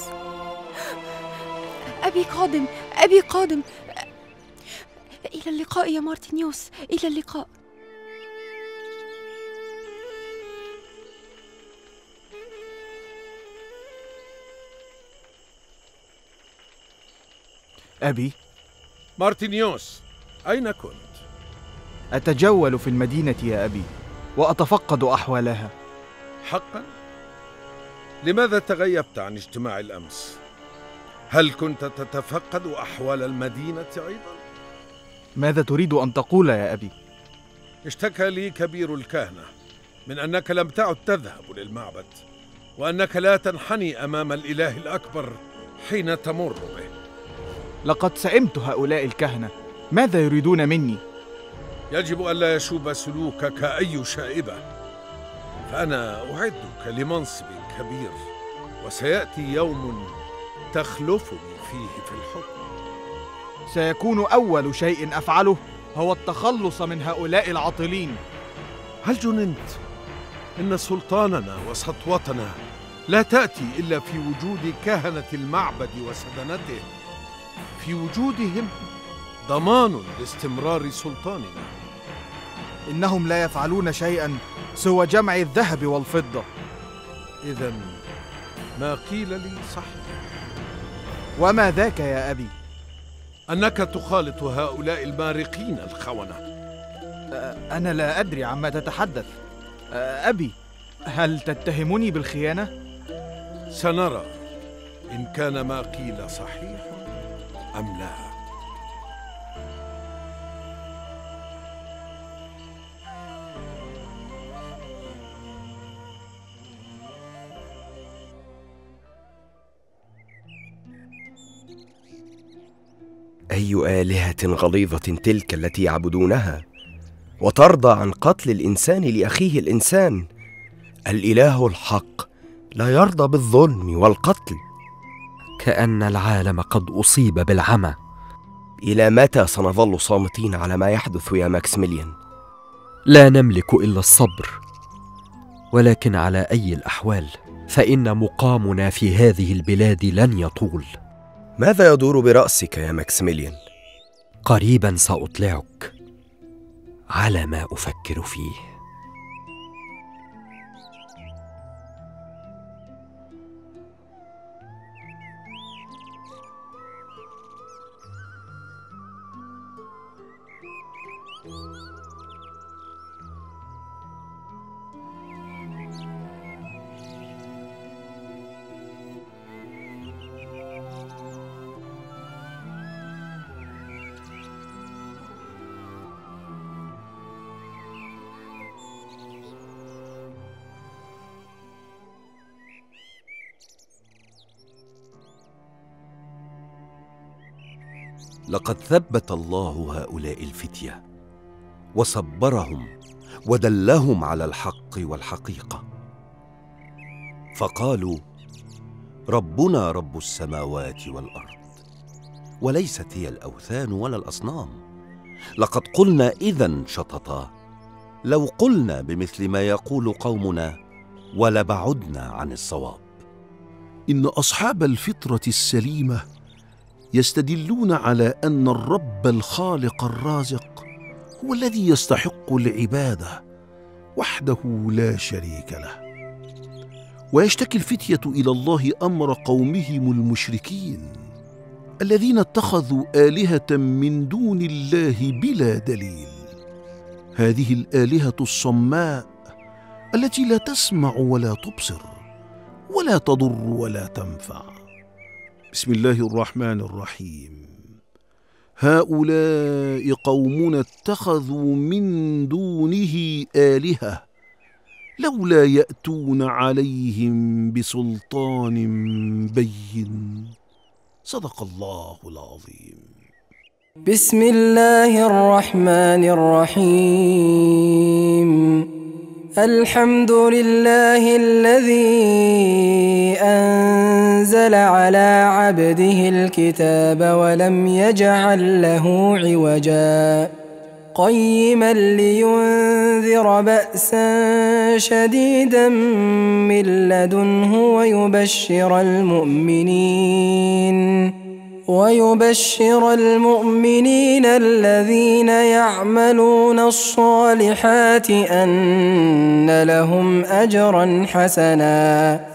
أبي قادم، أبي قادم. إلى اللقاء يا مارتينيوس، إلى اللقاء. أبي. مارتينيوس، أين كنت؟ أتجول في المدينة يا أبي، وأتفقد أحوالها. حقا؟ لماذا تغيبت عن اجتماع الأمس؟ هل كنت تتفقد أحوال المدينة أيضا؟ ماذا تريد أن تقول يا أبي؟ اشتكى لي كبير الكهنة من أنك لم تعد تذهب للمعبد، وأنك لا تنحني أمام الإله الأكبر حين تمر به. لقد سئمت هؤلاء الكهنة، ماذا يريدون مني؟ يجب ألا يشوب سلوكك أي شائبة، فأنا أعدك لمنصب كبير، وسيأتي يوم تخلفني فيه في الحكم. سيكون أول شيء أفعله هو التخلص من هؤلاء العاطلين. هل جننت؟ إن سلطاننا وسطوتنا لا تأتي إلا في وجود كهنة المعبد وسدنته. في وجودهم ضمان لاستمرار سلطاننا. إنهم لا يفعلون شيئا سوى جمع الذهب والفضة. إذن ما قيل لي صحيح. وما ذاك يا أبي؟ أنك تخالط هؤلاء المارقين الخونة. أنا لا أدري عما تتحدث. أبي، هل تتهمني بالخيانة؟ سنرى إن كان ما قيل صحيح أم لا. أي آلهة غليظة تلك التي يعبدونها، وترضى عن قتل الإنسان لأخيه الإنسان. الإله الحق لا يرضى بالظلم والقتل. كأن العالم قد أصيب بالعمى. إلى متى سنظل صامتين على ما يحدث يا ماكسيميليان؟ لا نملك إلا الصبر، ولكن على أي الأحوال فإن مقامنا في هذه البلاد لن يطول. ماذا يدور برأسك يا ماكسيميليان؟ قريبا سأطلعك على ما أفكر فيه. لقد ثبت الله هؤلاء الفتية وصبرهم ودلهم على الحق والحقيقة، فقالوا: ربنا رب السماوات والأرض، وليست هي الأوثان ولا الأصنام. لقد قلنا إذن شططا، لو قلنا بمثل ما يقول قومنا ولبعدنا عن الصواب. إن أصحاب الفطرة السليمة يستدلون على أن الرب الخالق الرازق هو الذي يستحق العبادة وحده لا شريك له، ويشتكي الفتية إلى الله أمر قومهم المشركين الذين اتخذوا آلهة من دون الله بلا دليل. هذه الآلهة الصماء التي لا تسمع ولا تبصر ولا تضر ولا تنفع. بسم الله الرحمن الرحيم. هؤلاء قومنا اتخذوا من دونه آلهة لولا يأتون عليهم بسلطان بين. صدق الله العظيم. بسم الله الرحمن الرحيم. الحمد لله الذي أنزل على عبده الكتاب ولم يجعل له عوجا قيما لينذر بأسا شديدا من لدنه ويبشر المؤمنين ويبشر المؤمنين الذين يعملون الصالحات أن لهم أجرا حسنا.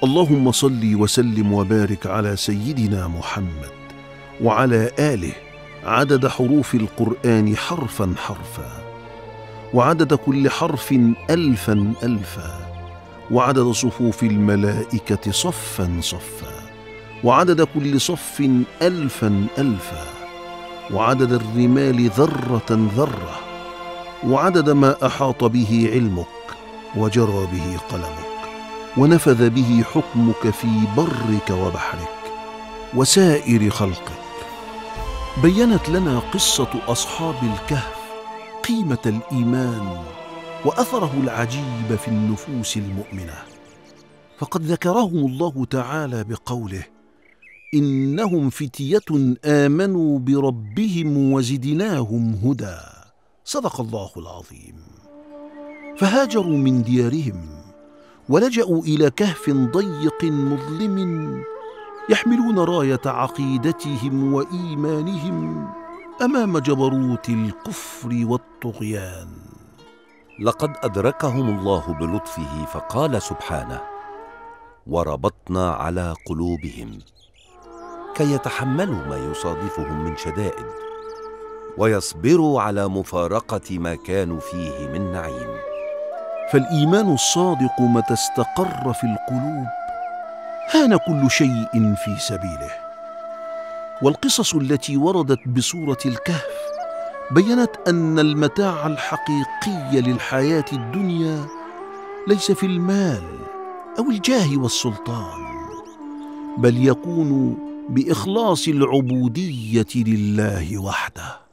اللهم صل وسلم وبارك على سيدنا محمد وعلى آله عدد حروف القرآن حرفا حرفا، وعدد كل حرف ألفا ألفا، وعدد صفوف الملائكة صفا صفا، وعدد كل صف ألفا ألفا، وعدد الرمال ذرة ذرة، وعدد ما أحاط به علمك وجرى به قلمك ونفذ به حكمك في برك وبحرك وسائر خلقك. بينت لنا قصة أصحاب الكهف قيمة الإيمان وأثره العجيب في النفوس المؤمنة، فقد ذكرهم الله تعالى بقوله: إنهم فتية آمنوا بربهم وزدناهم هدى. صدق الله العظيم. فهاجروا من ديارهم ولجأوا إلى كهف ضيق مظلم يحملون راية عقيدتهم وإيمانهم أمام جبروت الكفر والطغيان. لقد أدركهم الله بلطفه فقال سبحانه: وربطنا على قلوبهم كي يتحملوا ما يصادفهم من شدائد ويصبروا على مفارقة ما كانوا فيه من نعيم. فالإيمان الصادق متى استقر في القلوب هان كل شيء في سبيله. والقصص التي وردت بسورة الكهف بينت أن المتاع الحقيقي للحياة الدنيا ليس في المال أو الجاه والسلطان، بل يكون بإخلاص العبودية لله وحده.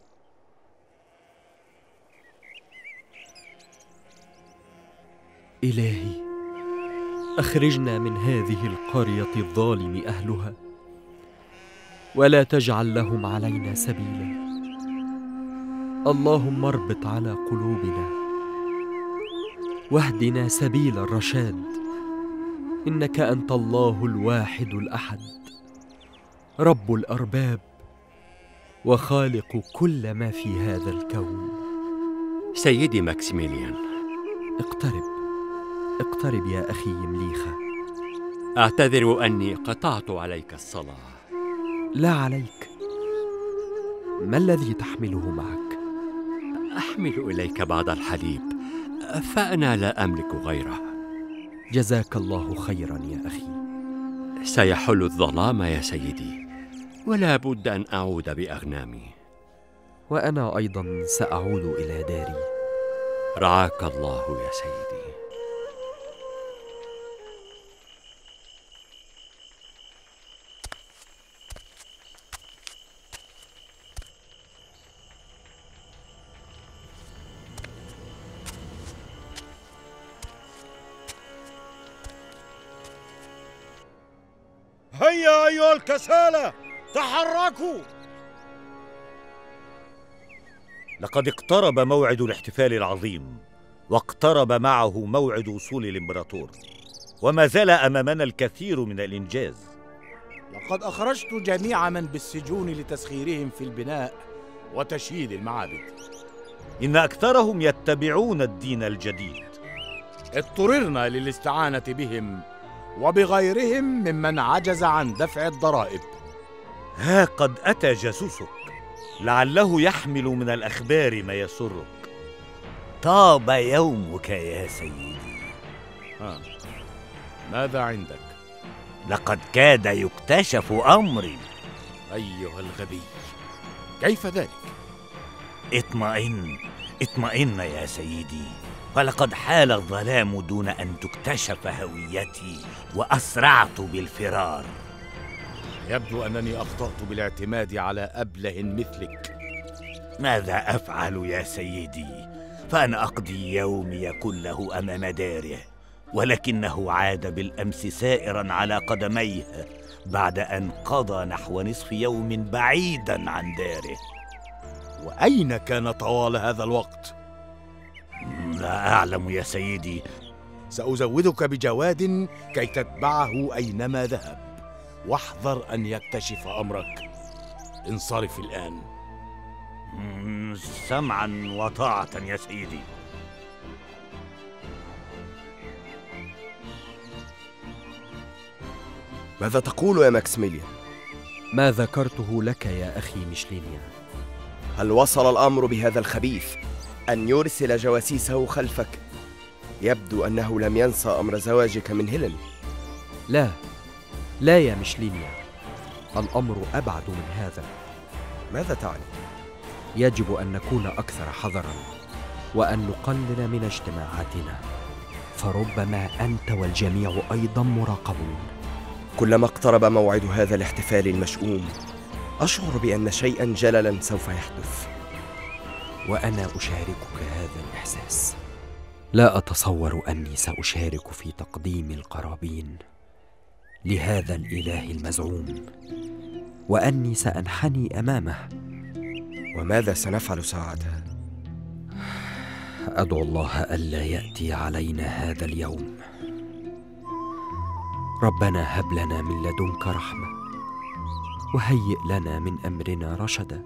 إلهي، أخرجنا من هذه القرية الظالم أهلها، ولا تجعل لهم علينا سبيلا. اللهم اربط على قلوبنا واهدنا سبيل الرشاد، إنك أنت الله الواحد الأحد، رب الأرباب وخالق كل ما في هذا الكون. سيدي ماكسيميليان، اقترب اقترب يا أخي مليخة. أعتذر أني قطعت عليك الصلاة. لا عليك. ما الذي تحمله معك؟ أحمل إليك بعض الحليب، فأنا لا أملك غيره. جزاك الله خيرا يا أخي. سيحل الظلام يا سيدي، ولا بد أن أعود بأغنامي. وأنا أيضا سأعود إلى داري. رعاك الله يا سيدي. هيا أيها الكسالى، تحركوا! لقد اقترب موعد الاحتفال العظيم، واقترب معه موعد وصول الإمبراطور، وما زال أمامنا الكثير من الإنجاز. لقد أخرجت جميع من بالسجون لتسخيرهم في البناء وتشييد المعابد. إن أكثرهم يتبعون الدين الجديد. اضطررنا للاستعانة بهم وبغيرهم ممن عجز عن دفع الضرائب. ها قد أتى جاسوسك، لعله يحمل من الأخبار ما يسرك. طاب يومك يا سيدي. ها، ماذا عندك؟ لقد كاد يكتشف أمري. أيها الغبي، كيف ذلك؟ اطمئن اطمئن يا سيدي، فلقد حال الظلام دون أن تكتشف هويتي، وأسرعت بالفرار. يبدو أنني أخطأت بالاعتماد على أبله مثلك. ماذا أفعل يا سيدي؟ فأنا أقضي يومي كله أمام داره، ولكنه عاد بالأمس سائرا على قدميه بعد أن قضى نحو نصف يوم بعيدا عن داره. وأين كان طوال هذا الوقت؟ لا أعلم يا سيدي. سأزودك بجواد كي تتبعه أينما ذهب، واحذر أن يكتشف أمرك. انصرف الآن. سمعا وطاعة يا سيدي. ماذا تقول يا ماكسيميليان؟ ما ذكرته لك يا أخي ميشلينيا. هل وصل الأمر بهذا الخبيث أن يرسل جواسيسه خلفك؟ يبدو أنه لم ينسى أمر زواجك من هيلين. لا لا يا ميشلينيا، الأمر أبعد من هذا. ماذا تعني؟ يجب أن نكون أكثر حذراً وأن نقلل من اجتماعاتنا، فربما أنت والجميع أيضاً مراقبون. كلما اقترب موعد هذا الاحتفال المشؤوم أشعر بأن شيئاً جللاً سوف يحدث. وأنا أشاركك هذا الإحساس. لا أتصور أني سأشارك في تقديم القرابين لهذا الإله المزعوم، وأني سأنحني أمامه. وماذا سنفعل ساعتها؟ أدعو الله ألا يأتي علينا هذا اليوم. ربنا هب لنا من لدنك رحمة وهيئ لنا من أمرنا رشدا.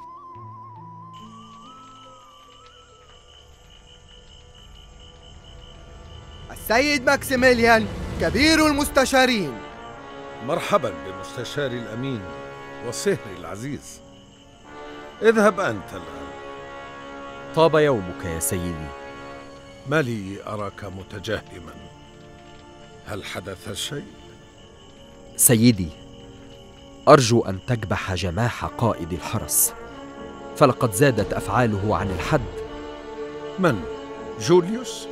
السيد ماكسيميليان كبير المستشارين. مرحبا بمستشاري الأمين وصهري العزيز. اذهب أنت الآن. طاب يومك يا سيدي. ما لي أراك متجهما، هل حدث شيء؟ سيدي، أرجو أن تكبح جماح قائد الحرس، فلقد زادت أفعاله عن الحد. من؟ جوليوس؟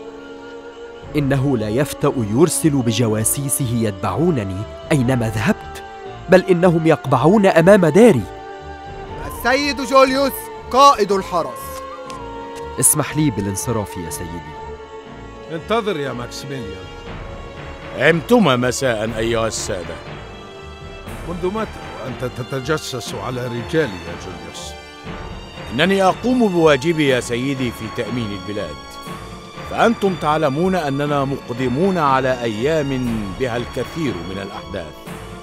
إنه لا يفتأ يرسل بجواسيسه يتبعونني أينما ذهبت، بل إنهم يقبعون أمام داري. السيد جوليوس قائد الحرس. اسمح لي بالانصراف يا سيدي. انتظر يا ماكسيميليان. عمتما مساء أيها السادة. منذ متى وأنت تتجسس على رجالي يا جوليوس؟ إنني أقوم بواجبي يا سيدي في تأمين البلاد، فأنتم تعلمون أننا مقدمون على أيام بها الكثير من الأحداث.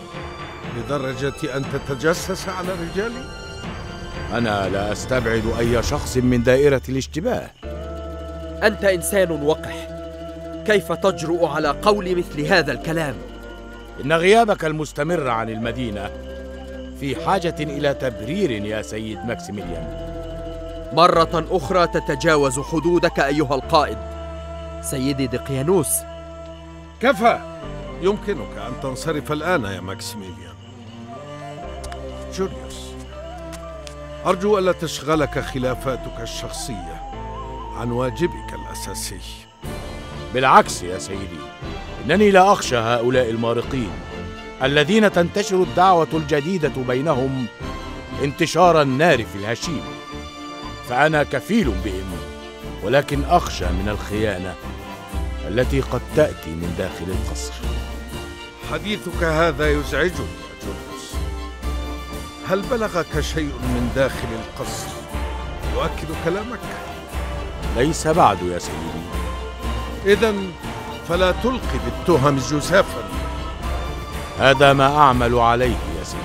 لدرجة أن تتجسس على رجالي؟ أنا لا أستبعد أي شخص من دائرة الاشتباه. أنت إنسان وقح، كيف تجرؤ على قول مثل هذا الكلام؟ إن غيابك المستمر عن المدينة في حاجة إلى تبرير يا سيد ماكسيميليان. مرة أخرى تتجاوز حدودك أيها القائد. سيدي دقيانوس، كفى. يمكنك أن تنصرف الآن يا ماكسيميليان. جوليوس، أرجو ألا تشغلك خلافاتك الشخصية عن واجبك الأساسي. بالعكس يا سيدي، إنني لا أخشى هؤلاء المارقين الذين تنتشر الدعوة الجديدة بينهم انتشار النار في الهشيم، فأنا كفيل بهم، ولكن أخشى من الخيانة التي قد تأتي من داخل القصر. حديثك هذا يزعجني يا جوليوس. هل بلغك شيء من داخل القصر يؤكد كلامك؟ ليس بعد يا سيدي. إذن فلا تلقي بالتهم جزافا. هذا ما أعمل عليه يا سيدي.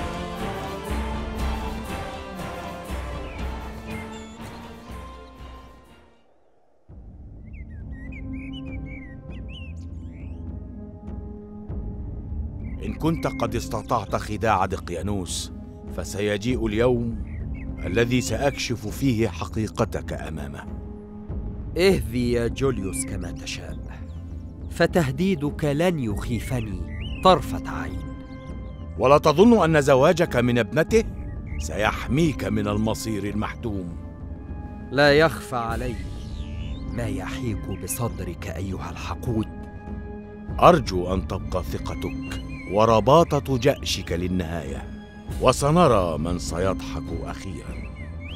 إن كنت قد استطعت خداع دقيانوس، فسيجيء اليوم الذي سأكشف فيه حقيقتك أمامه. اهذي يا جوليوس كما تشاء، فتهديدك لن يخيفني طرفة عين. ولا تظن أن زواجك من ابنته سيحميك من المصير المحتوم. لا يخفى علي ما يحيك بصدرك أيها الحقود. أرجو أن تبقى ثقتك ورباطة جأشك للنهاية، وسنرى من سيضحك أخيراً.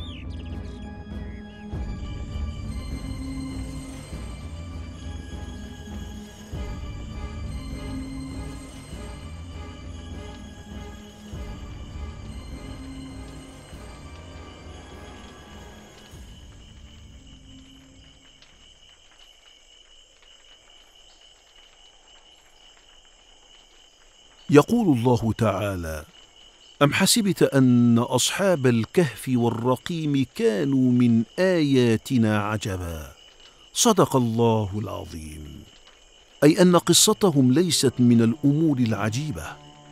يقول الله تعالى: أم حسبت أن أصحاب الكهف والرقيم كانوا من آياتنا عجبا. صدق الله العظيم. أي أن قصتهم ليست من الأمور العجيبة،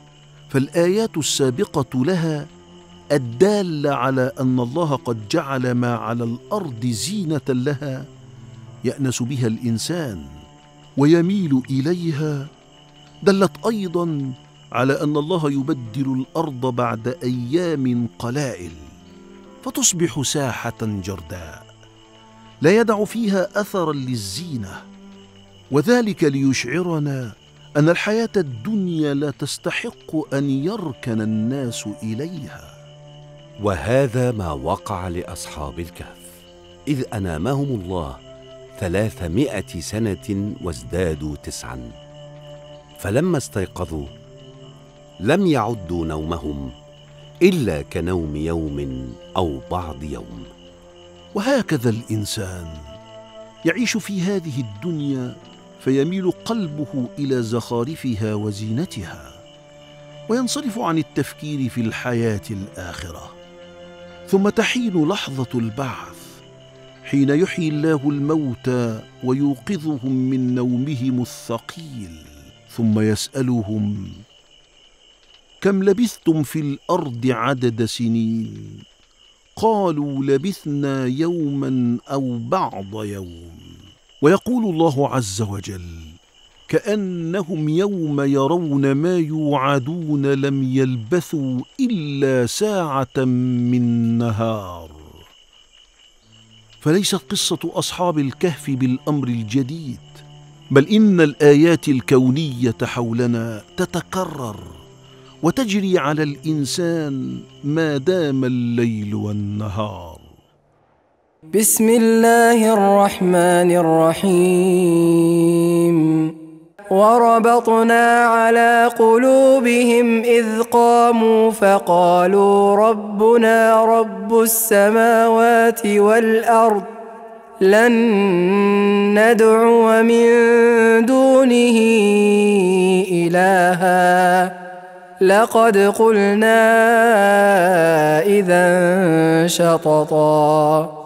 فالآيات السابقة لها الدالة على أن الله قد جعل ما على الأرض زينة لها يأنس بها الإنسان ويميل إليها دلت أيضا على أن الله يبدل الأرض بعد أيام قلائل فتصبح ساحة جرداء لا يدع فيها أثرا للزينة، وذلك ليشعرنا أن الحياة الدنيا لا تستحق أن يركن الناس إليها. وهذا ما وقع لأصحاب الكهف إذ أنامهم الله ثلاثمائة سنة وازدادوا تسعا، فلما استيقظوا لم يعدوا نومهم إلا كنوم يوم أو بعض يوم. وهكذا الإنسان يعيش في هذه الدنيا فيميل قلبه إلى زخارفها وزينتها وينصرف عن التفكير في الحياة الآخرة، ثم تحين لحظة البعث حين يحيي الله الموتى ويوقظهم من نومهم الثقيل، ثم يسألهم: كم لبثتم في الأرض عدد سنين؟ قالوا: لبثنا يوما أو بعض يوم. ويقول الله عز وجل: كأنهم يوم يرون ما يوعدون لم يلبثوا إلا ساعة من نهار. فليست قصة أصحاب الكهف بالأمر الجديد، بل إن الآيات الكونية حولنا تتكرر وتجري على الإنسان ما دام الليل والنهار. بسم الله الرحمن الرحيم. وربطنا على قلوبهم إذ قاموا فقالوا ربنا رب السماوات والأرض لن ندعو من دونه إلها لقد قلنا إذا شططا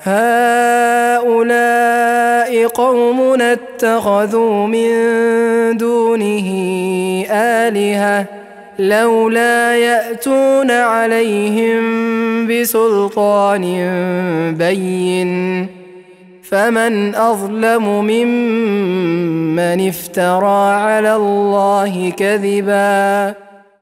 هؤلاء قومنا اتخذوا من دونه آلهة لولا يأتون عليهم بسلطان بين فمن أظلم ممن افترى على الله كذبا.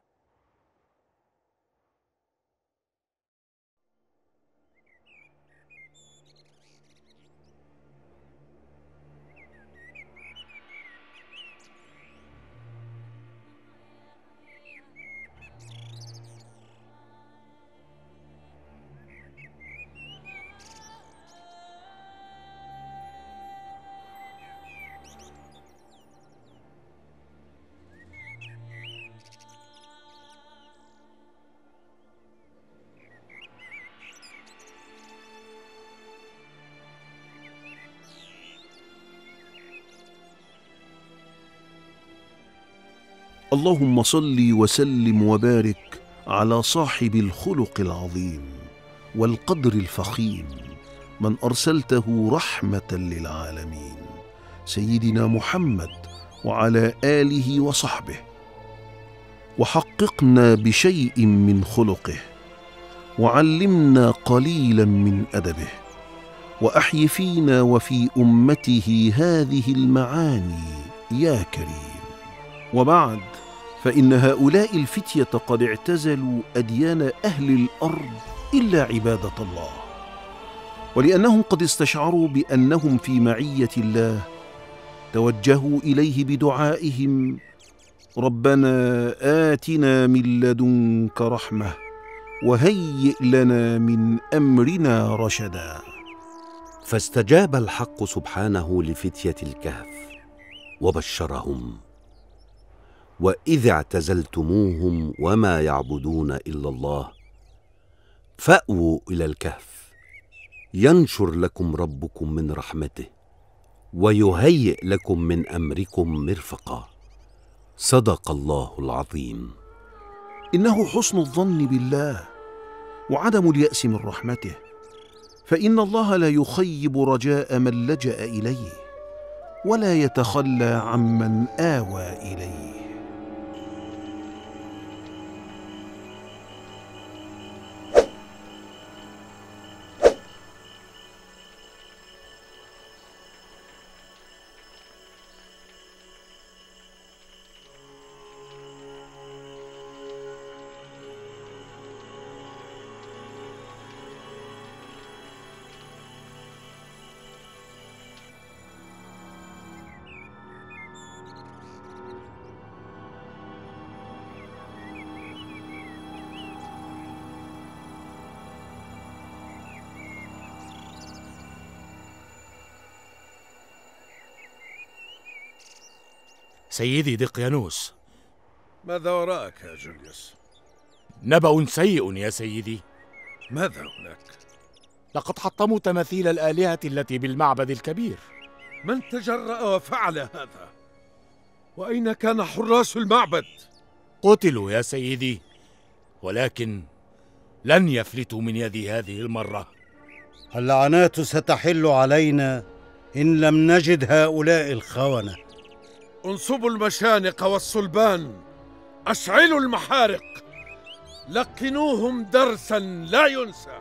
اللهم صل وسلم وبارك على صاحب الخلق العظيم والقدر الفخيم من أرسلته رحمة للعالمين، سيدنا محمد وعلى آله وصحبه. وحققنا بشيء من خلقه، وعلمنا قليلا من أدبه، وأحي فينا وفي أمته هذه المعاني يا كريم. وبعد، فإن هؤلاء الفتية قد اعتزلوا أديان أهل الأرض إلا عبادة الله، ولأنهم قد استشعروا بأنهم في معية الله توجهوا إليه بدعائهم: ربنا آتنا من لدنك رحمة وهيئ لنا من أمرنا رشدا. فاستجاب الحق سبحانه لفتية الكهف وبشرهم: وإذ اعتزلتموهم وما يعبدون إلا الله فأووا إلى الكهف ينشر لكم ربكم من رحمته ويهيئ لكم من أمركم مرفقا. صدق الله العظيم. إنه حسن الظن بالله وعدم اليأس من رحمته، فإن الله لا يخيب رجاء من لجأ إليه ولا يتخلى عمن آوى إليه. سيدي دقيانوس. ماذا وراءك يا جوليوس؟ نبأ سيء يا سيدي. ماذا هناك؟ لقد حطموا تماثيل الآلهة التي بالمعبد الكبير. من تجرأ وفعل هذا؟ وأين كان حراس المعبد؟ قتلوا يا سيدي، ولكن لن يفلتوا من يدي هذه المرة. اللعنات ستحل علينا إن لم نجد هؤلاء الخونة. انصبوا المشانق والصلبان، أشعلوا المحارق، لقنوهم درسا لا ينسى.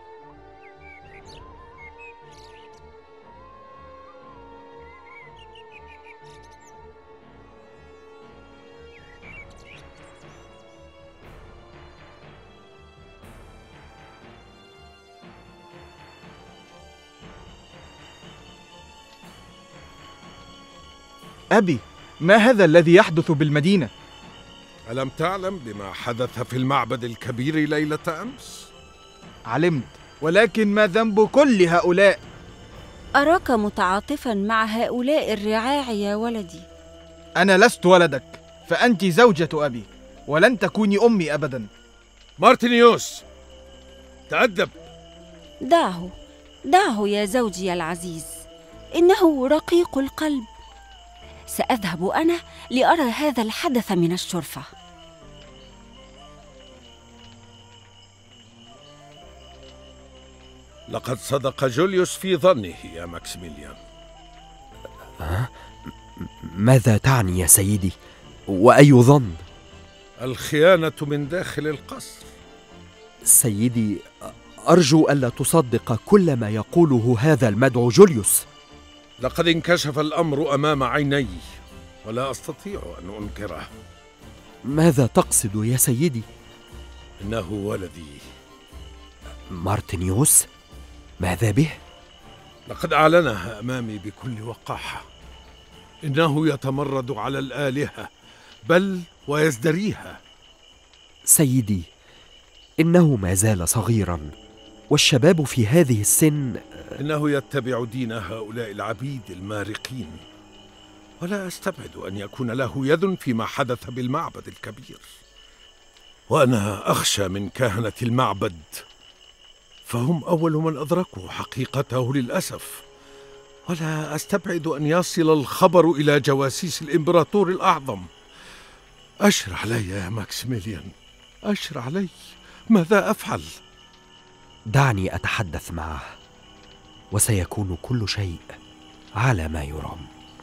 أبي، ما هذا الذي يحدث بالمدينة؟ ألم تعلم بما حدث في المعبد الكبير ليلة أمس؟ علمت، ولكن ما ذنب كل هؤلاء؟ أراك متعاطفا مع هؤلاء الرعاع يا ولدي. أنا لست ولدك، فأنت زوجة أبي، ولن تكوني أمي أبدا. مارتينيوس، تأدب. دعه دعه يا زوجي العزيز، إنه رقيق القلب. سأذهب أنا لأرى هذا الحدث من الشرفة. لقد صدق جوليوس في ظنه يا ماكسيميليان. أه؟ ماذا تعني يا سيدي؟ وأي ظن؟ الخيانة من داخل القصر. سيدي، أرجو ألا تصدق كل ما يقوله هذا المدعو جوليوس. لقد انكشف الأمر أمام عيني، ولا أستطيع أن أنكره. ماذا تقصد يا سيدي؟ إنه ولدي. مارتينيوس؟ ماذا به؟ لقد أعلنها أمامي بكل وقاحة. إنه يتمرد على الآلهة، بل ويزدريها. سيدي، إنه ما زال صغيرا، والشباب في هذه السن إنه يتبع دين هؤلاء العبيد المارقين، ولا أستبعد أن يكون له يد فيما حدث بالمعبد الكبير. وأنا أخشى من كهنة المعبد، فهم أول من أدركوا حقيقته للأسف، ولا أستبعد أن يصل الخبر إلى جواسيس الإمبراطور الأعظم. أشر علي يا ماكسيميليان، أشر علي، ماذا أفعل؟ دعني أتحدث معه، وسيكون كل شيء على ما يرام.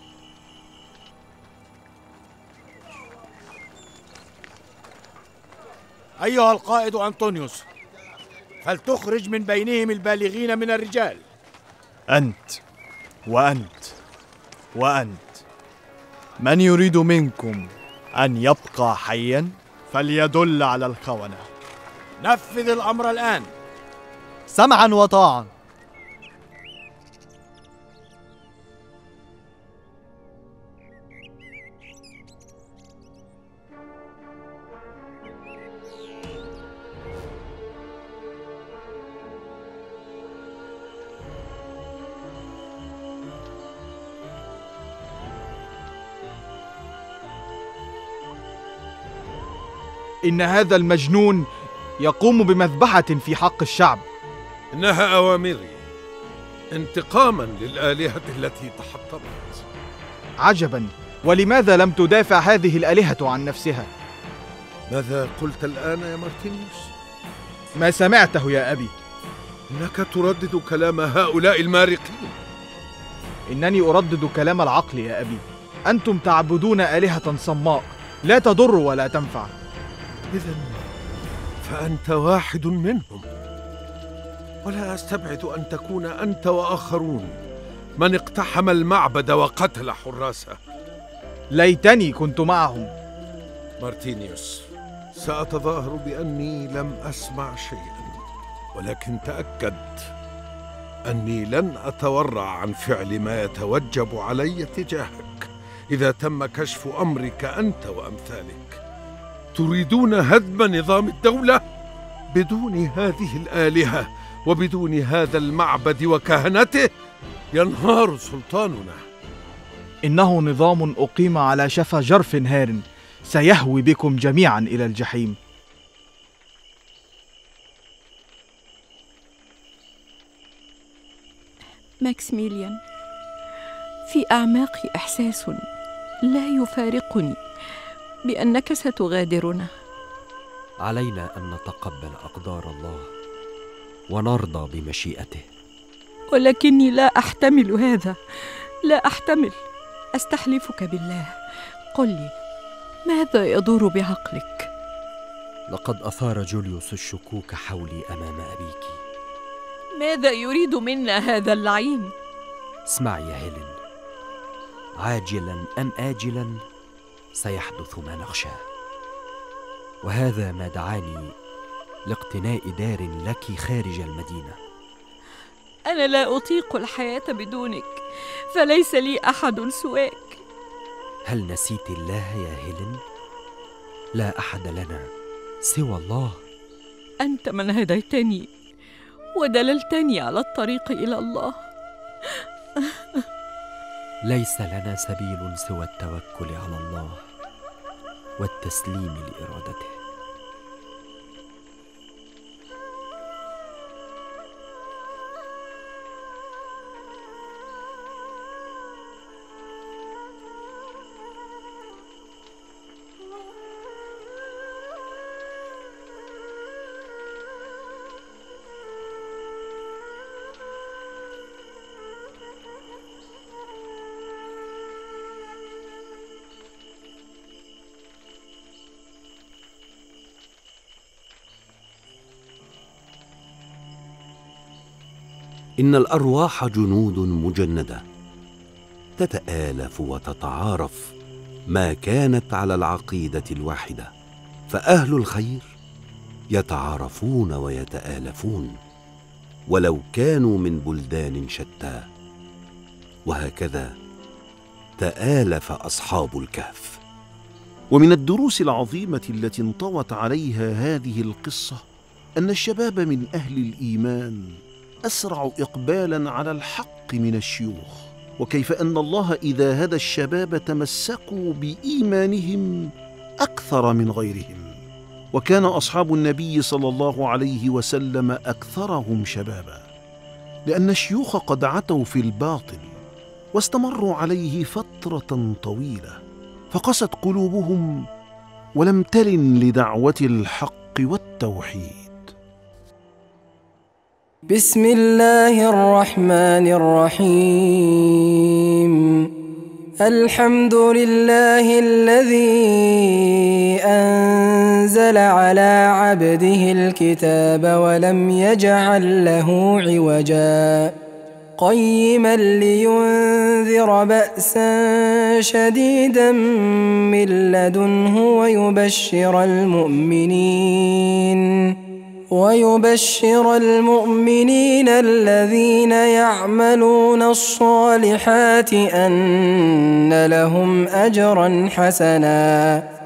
أيها القائد أنطونيوس، فلتخرج من بينهم البالغين من الرجال. أنت وأنت وأنت، من يريد منكم أن يبقى حيا فليدل على الخونة. نفذ الأمر الآن. سمعا وطاعا. إن هذا المجنون يقوم بمذبحة في حق الشعب. إنها أوامري، انتقاما للآلهة التي تحطمت. عجبا، ولماذا لم تدافع هذه الآلهة عن نفسها؟ ماذا قلت الآن يا مارتينيوس؟ ما سمعته يا أبي. إنك تردد كلام هؤلاء المارقين. إنني أردد كلام العقل يا أبي. أنتم تعبدون آلهة صماء لا تضر ولا تنفع. إذن فأنت واحد منهم، ولا أستبعد أن تكون أنت وآخرون من اقتحم المعبد وقتل حراسه. ليتني كنت معهم. مارتينيوس، سأتظاهر بأني لم أسمع شيئا، ولكن تأكد أني لن أتورع عن فعل ما يتوجب علي تجاهك إذا تم كشف أمرك أنت وأمثالك. تريدون هدم نظام الدولة؟ بدون هذه الآلهة وبدون هذا المعبد وكهنته ينهار سلطاننا. إنه نظام أقيم على شفا جرف هار سيهوي بكم جميعا إلى الجحيم. ماكسيميليان، في أعماقي إحساس لا يفارقني بأنك ستغادرنا. علينا أن نتقبل أقدار الله ونرضى بمشيئته. ولكني لا أحتمل هذا، لا أحتمل. أستحلفك بالله، قل لي ماذا يدور بعقلك؟ لقد أثار جوليوس الشكوك حولي أمام أبيك. ماذا يريد منا هذا اللعين؟ اسمعي يا هيلين، عاجلا أم آجلا سيحدث ما نخشاه، وهذا ما دعاني لاقتناء دار لك خارج المدينة. أنا لا أطيق الحياة بدونك، فليس لي أحد سواك. هل نسيت الله يا هيلين؟ لا أحد لنا سوى الله. أنت من هديتني ودللتني على الطريق إلى الله. ليس لنا سبيل سوى التوكل على الله والتسليم لإرادته. إن الأرواح جنود مجندة تتآلف وتتعارف ما كانت على العقيدة الواحدة، فأهل الخير يتعارفون ويتآلفون ولو كانوا من بلدان شتى، وهكذا تآلف أصحاب الكهف. ومن الدروس العظيمة التي انطوت عليها هذه القصة أن الشباب من أهل الإيمان أسرع إقبالاً على الحق من الشيوخ، وكيف أن الله إذا هدى الشباب تمسكوا بإيمانهم أكثر من غيرهم. وكان أصحاب النبي صلى الله عليه وسلم أكثرهم شباباً، لأن الشيوخ قد عتوا في الباطل واستمروا عليه فترة طويلة، فقست قلوبهم ولم تلن لدعوة الحق والتوحيد. بسم الله الرحمن الرحيم. الحمد لله الذي أنزل على عبده الكتاب ولم يجعل له عوجا قيما لينذر بأسا شديدا من لدنه ويبشر المؤمنين ويبشر المؤمنين الذين يعملون الصالحات أن لهم أجرا حسنا.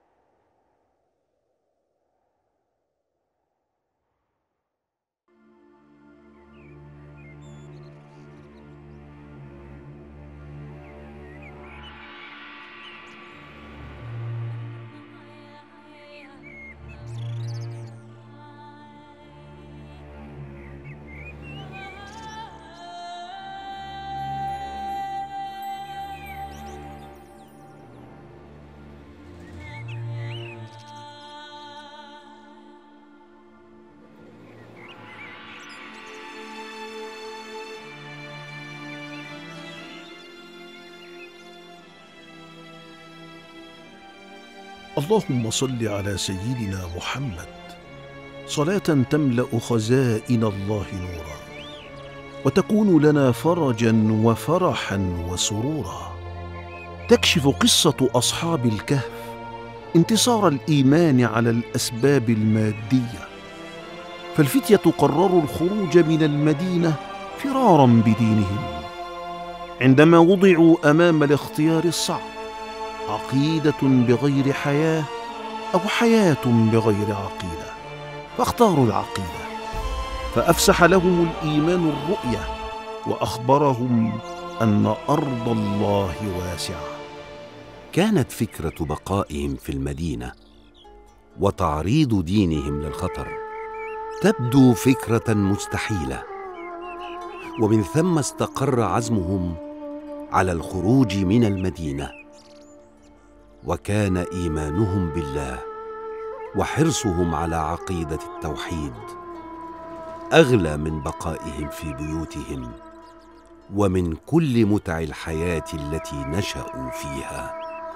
اللهم صل على سيدنا محمد صلاة تملأ خزائن الله نورا، وتكون لنا فرجا وفرحا وسرورا. تكشف قصة أصحاب الكهف انتصار الإيمان على الأسباب المادية، فالفتية قرروا الخروج من المدينة فرارا بدينهم عندما وضعوا أمام الاختيار الصعب: عقيدة بغير حياة أو حياة بغير عقيدة، فاختاروا العقيدة. فأفسح لهم الإيمان الرؤية وأخبرهم أن أرض الله واسعة. كانت فكرة بقائهم في المدينة وتعريض دينهم للخطر تبدو فكرة مستحيلة، ومن ثم استقر عزمهم على الخروج من المدينة. وكان إيمانهم بالله وحرصهم على عقيدة التوحيد أغلى من بقائهم في بيوتهم ومن كل متع الحياة التي نشأوا فيها.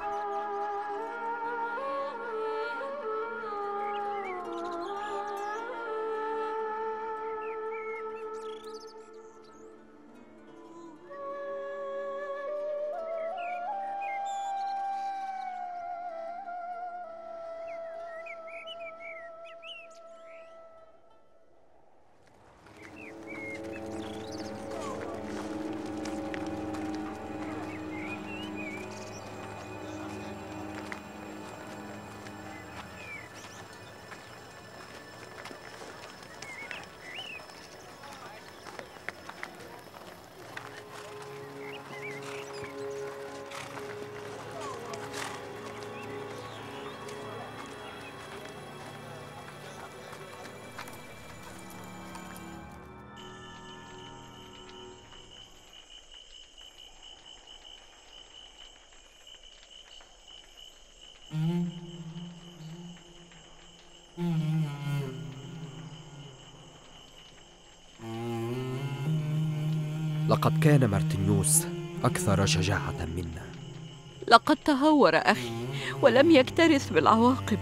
لقد كان مارتينيوس أكثر شجاعة منا. لقد تهور أخي ولم يكترث بالعواقب.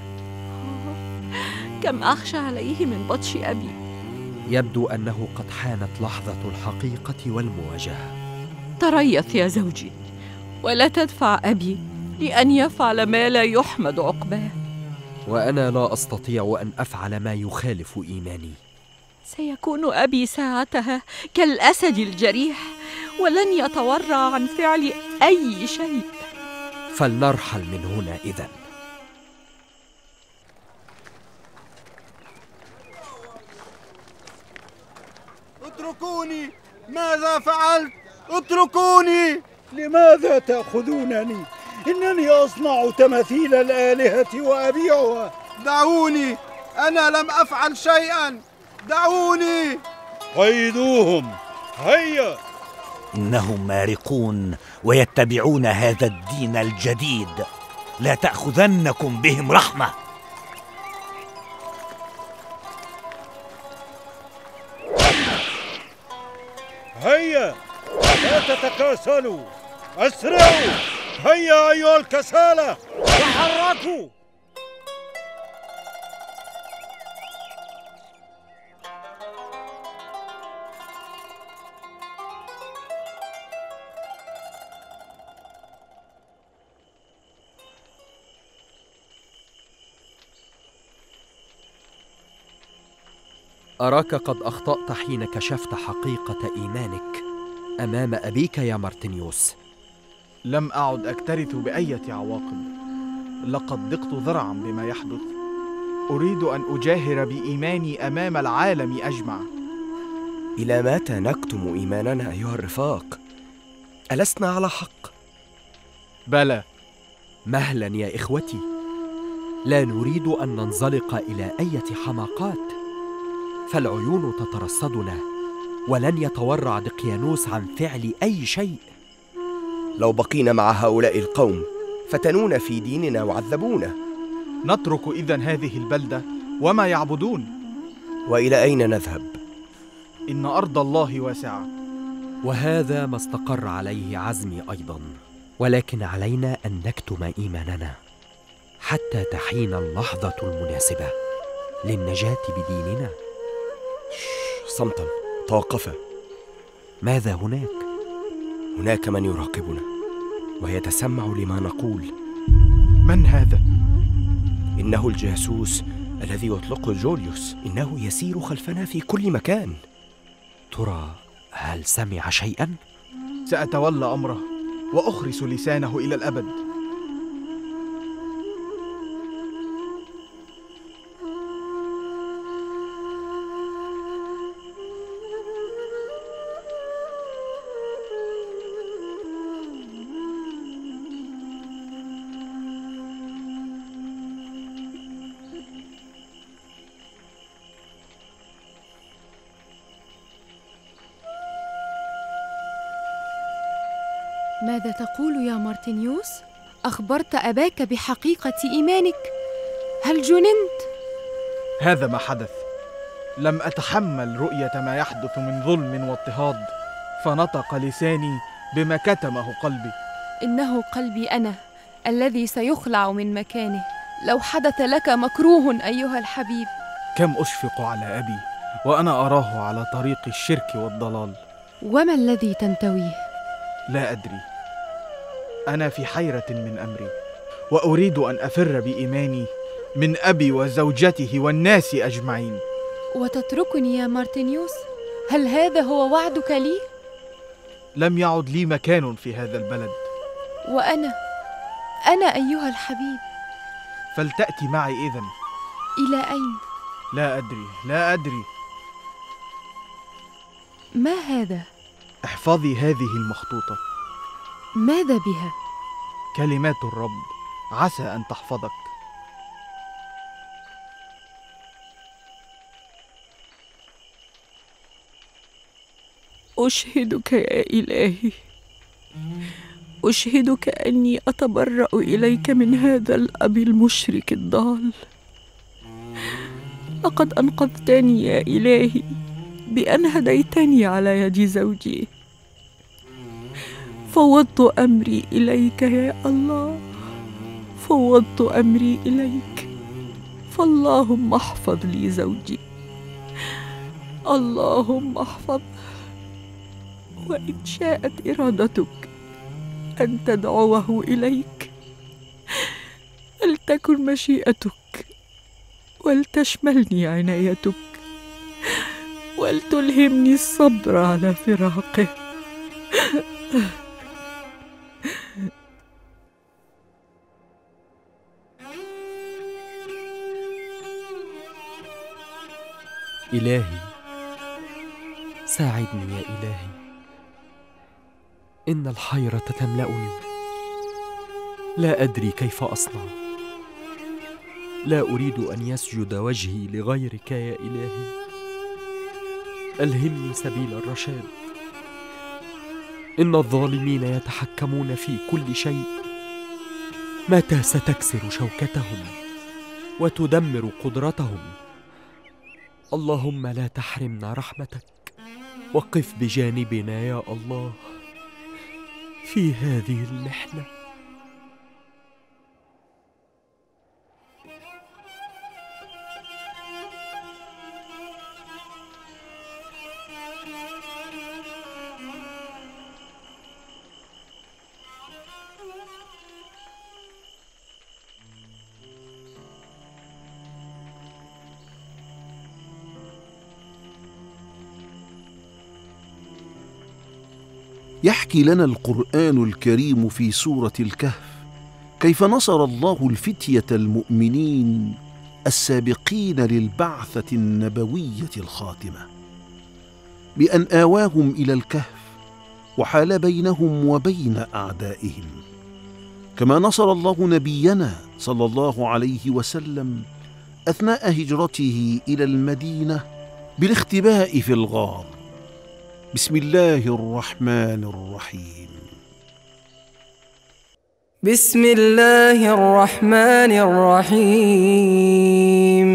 كم أخشى عليه من بطش أبي. يبدو أنه قد حانت لحظة الحقيقة والمواجهة. تريث يا زوجي، ولا تدفع أبي لأن يفعل ما لا يحمد عقباه. وأنا لا أستطيع أن أفعل ما يخالف إيماني. سيكون أبي ساعتها كالأسد الجريح، ولن يتورع عن فعل أي شيء. فلنرحل من هنا إذن. اتركوني، ماذا فعلت؟ اتركوني! لماذا تأخذونني؟ إنني أصنع تماثيل الآلهة وأبيعها. دعوني، أنا لم أفعل شيئا، دعوني. قيدوهم، هيا. إنهم مارقون ويتبعون هذا الدين الجديد، لا تأخذنكم بهم رحمة. هيا، لا تتكاسلوا، أسرعوا، هيا أيها الكسالى، تحركوا. أراك قد أخطأت حين كشفت حقيقة إيمانك أمام أبيك يا مارتينيوس. لم أعد أكترث بأية عواقب. لقد ضقت ذرعا بما يحدث. أريد أن أجاهر بإيماني أمام العالم أجمع. إلى متى نكتم إيماننا أيها الرفاق؟ ألسنا على حق؟ بلى. مهلا يا إخوتي، لا نريد أن ننزلق إلى أية حماقات، فالعيون تترصدنا، ولن يتورع دقيانوس عن فعل أي شيء. لو بقينا مع هؤلاء القوم فتنونا في ديننا وعذبونا. نترك إذن هذه البلدة وما يعبدون. وإلى أين نذهب؟ إن أرض الله واسعة. وهذا ما استقر عليه عزمي أيضا، ولكن علينا أن نكتم إيماننا حتى تحين اللحظة المناسبة للنجاة بديننا. صمتا، توقفا. ماذا هناك؟ هناك من يراقبنا ويتسمع لما نقول. من هذا؟ إنه الجاسوس الذي يطلقه جوليوس. إنه يسير خلفنا في كل مكان. ترى هل سمع شيئا؟ سأتولى أمره وأخرس لسانه إلى الأبد. ماذا تقول يا مارتينيوس؟ أخبرت أباك بحقيقة إيمانك؟ هل جننت؟ هذا ما حدث. لم أتحمل رؤية ما يحدث من ظلم واضطهاد، فنطق لساني بما كتمه قلبي. إنه قلبي أنا الذي سيخلع من مكانه لو حدث لك مكروه أيها الحبيب. كم أشفق على أبي وأنا أراه على طريق الشرك والضلال. وما الذي تنتويه؟ لا أدري، أنا في حيرة من أمري، وأريد أن أفر بإيماني من أبي وزوجته والناس أجمعين. وتتركني يا مارتينيوس؟ هل هذا هو وعدك لي؟ لم يعد لي مكان في هذا البلد. وأنا أنا أيها الحبيب. فلتأتي معي إذن. إلى أين؟ لا أدري لا أدري. ما هذا؟ احفظي هذه المخطوطة. ماذا بها؟ كلمات الرب، عسى أن تحفظك. أشهدك يا إلهي، أشهدك أني أتبرأ إليك من هذا الأب المشرك الضال. لقد أنقذتني يا إلهي بأن هديتني على يد زوجي. فوضت أمري إليك يا الله، فوضت أمري إليك، فاللهم احفظ لي زوجي، اللهم احفظه. وإن شاءت إرادتك أن تدعوه إليك فلتكن مشيئتك، ولتشملني عنايتك، ولتلهمني الصبر على فراقه. إلهي ساعدني يا إلهي، إن الحيرة تملأني، لا أدري كيف أصنع. لا أريد أن يسجد وجهي لغيرك يا إلهي، ألهمني سبيل الرشاد. إن الظالمين يتحكمون في كل شيء، متى ستكسر شوكتهم وتدمر قدرتهم؟ اللهم لا تحرمنا رحمتك، وقف بجانبنا يا الله في هذه المحنة. يحكي لنا القرآن الكريم في سورة الكهف كيف نصر الله الفتية المؤمنين السابقين للبعثة النبوية الخاتمة، بأن آواهم إلى الكهف وحال بينهم وبين أعدائهم. كما نصر الله نبينا صلى الله عليه وسلم أثناء هجرته إلى المدينة بالاختباء في الغار. بسم الله الرحمن الرحيم. بسم الله الرحمن الرحيم.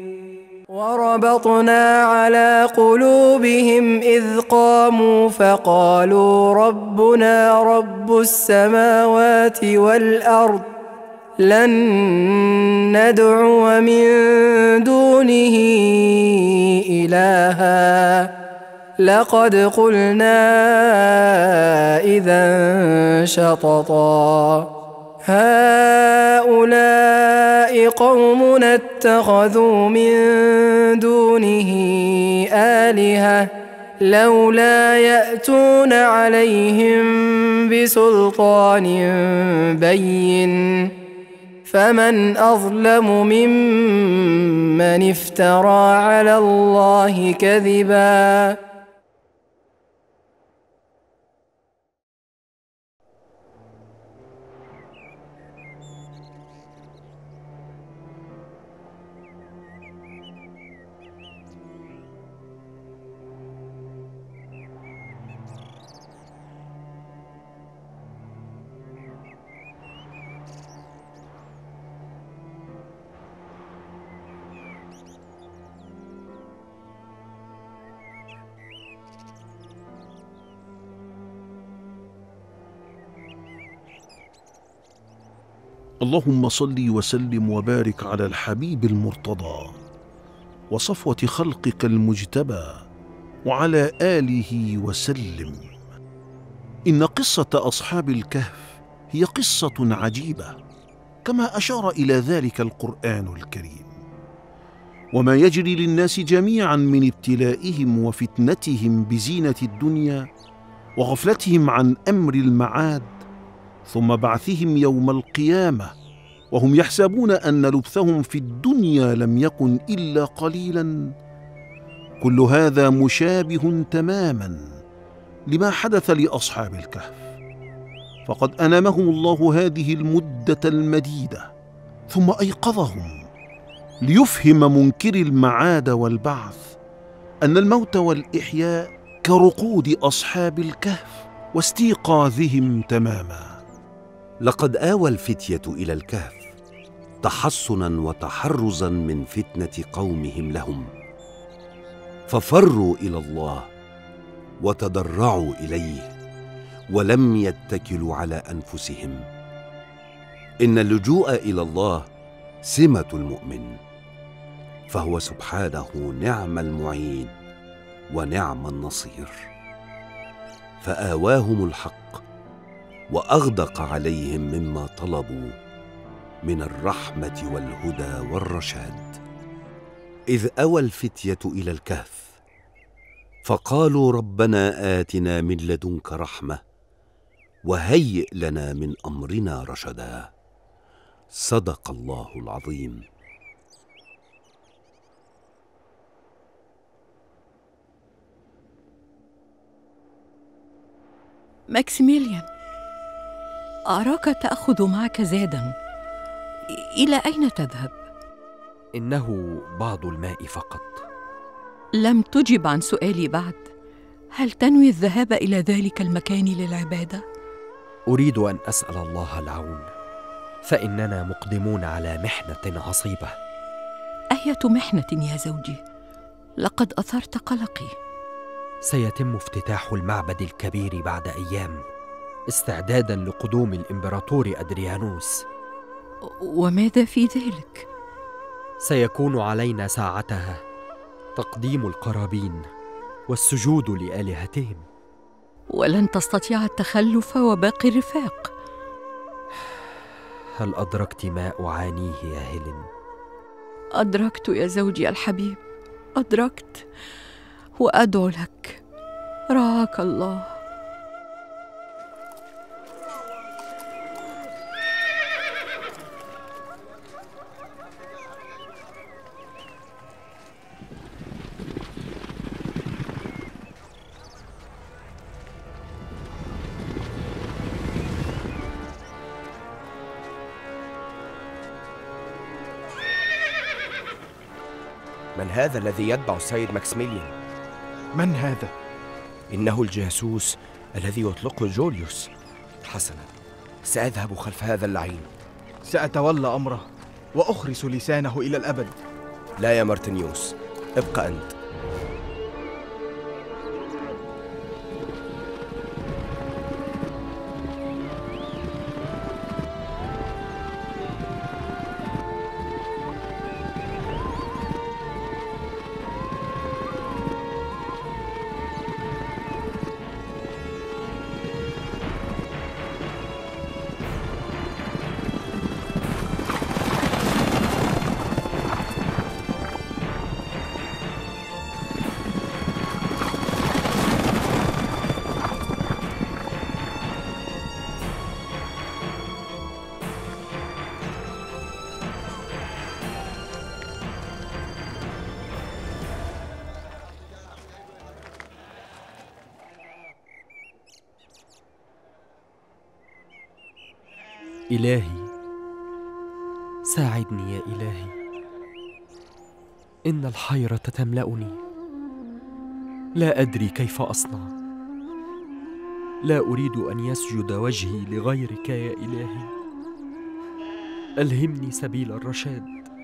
وربطنا على قلوبهم إذ قاموا فقالوا ربنا رب السماوات والأرض لن ندعو من دونه إلها لقد قلنا إذا شططا هؤلاء قومنا اتخذوا من دونه آلهة لولا يأتون عليهم بسلطان بين فمن أظلم ممن افترى على الله كذبا. اللهم صل وسلم وبارك على الحبيب المرتضى وصفوة خلقك المجتبى وعلى آله وسلم. إن قصة أصحاب الكهف هي قصة عجيبة كما أشار إلى ذلك القرآن الكريم، وما يجري للناس جميعا من ابتلائهم وفتنتهم بزينة الدنيا وغفلتهم عن أمر المعاد، ثم بعثهم يوم القيامة وهم يحسبون أن لبثهم في الدنيا لم يكن إلا قليلا، كل هذا مشابه تماما لما حدث لأصحاب الكهف، فقد أنامهم الله هذه المدة المديدة ثم أيقظهم ليفهم منكر المعاد والبعث أن الموت والإحياء كرقود أصحاب الكهف واستيقاظهم تماما. لقد آوى الفتية إلى الكهف تحصنا وتحرزا من فتنة قومهم لهم، ففروا إلى الله وتضرعوا إليه ولم يتكلوا على أنفسهم. إن اللجوء إلى الله سمة المؤمن، فهو سبحانه نعم المعين ونعم النصير. فآواهم الحق وأغدق عليهم مما طلبوا من الرحمة والهدى والرشاد. إذ أوى الفتية إلى الكهف فقالوا ربنا آتنا من لدنك رحمة وهيئ لنا من أمرنا رشدا. صدق الله العظيم. ماكسيميليان، أراك تأخذ معك زادا، إلى أين تذهب؟ إنه بعض الماء فقط. لم تجب عن سؤالي بعد. هل تنوي الذهاب إلى ذلك المكان للعبادة؟ أريد أن أسأل الله العون، فإننا مقدمون على محنة عصيبة. أية محنة يا زوجي؟ لقد أثرت قلقي. سيتم افتتاح المعبد الكبير بعد أيام، استعدادا لقدوم الإمبراطور أدريانوس. وماذا في ذلك؟ سيكون علينا ساعتها تقديم القرابين والسجود لآلهتهم. ولن تستطيع التخلف وباقي الرفاق. هل أدركت ما أعانيه يا هيلين؟ أدركت يا زوجي الحبيب، أدركت، وأدعو لك. رعاك الله. من هذا الذي يتبع السيد ماكسيميليان؟ من هذا؟ إنه الجاسوس الذي يطلقه جوليوس. حسنا، سأذهب خلف هذا اللعين. سأتولى أمره وأخرس لسانه إلى الأبد. لا يا مارتينيوس، ابقى أنت. إلهي، ساعدني يا إلهي، إن الحيرة تملأني، لا أدري كيف أصنع. لا أريد أن يسجد وجهي لغيرك يا إلهي. ألهمني سبيل الرشاد.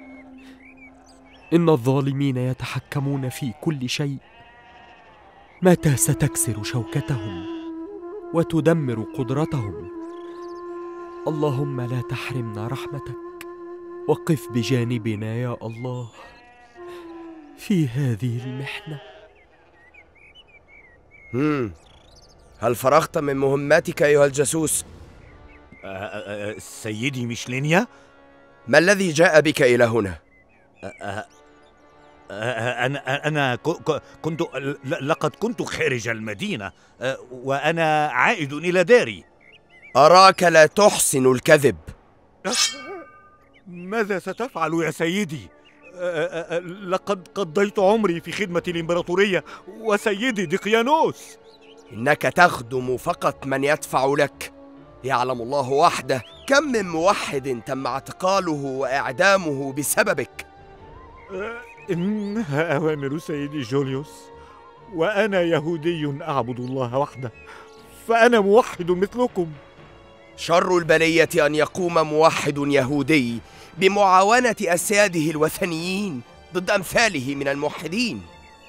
إن الظالمين يتحكمون في كل شيء. متى ستكسر شوكتهم وتدمر قدرتهم؟ اللهم لا تحرمنا رحمتك، وقف بجانبنا يا الله في هذه المحنة. هم. هل فرغت من مهماتك أيها الجاسوس؟ أه أه سيدي ميشلينيا؟ ما الذي جاء بك إلى هنا؟ أه أه أنا أنا كنت لقد كنت خارج المدينة وأنا عائد إلى داري. أراك لا تحسن الكذب. ماذا ستفعل يا سيدي؟ لقد قضيت عمري في خدمة الإمبراطورية وسيدي دقيانوس. إنك تخدم فقط من يدفع لك. يعلم الله وحده كم من موحد تم اعتقاله وإعدامه بسببك. إنها أوامر سيدي جوليوس، وأنا يهودي أعبد الله وحده، فأنا موحد مثلكم. شر البلية أن يقوم موحد يهودي بمعاونة أسياده الوثنيين ضد أمثاله من الموحدين.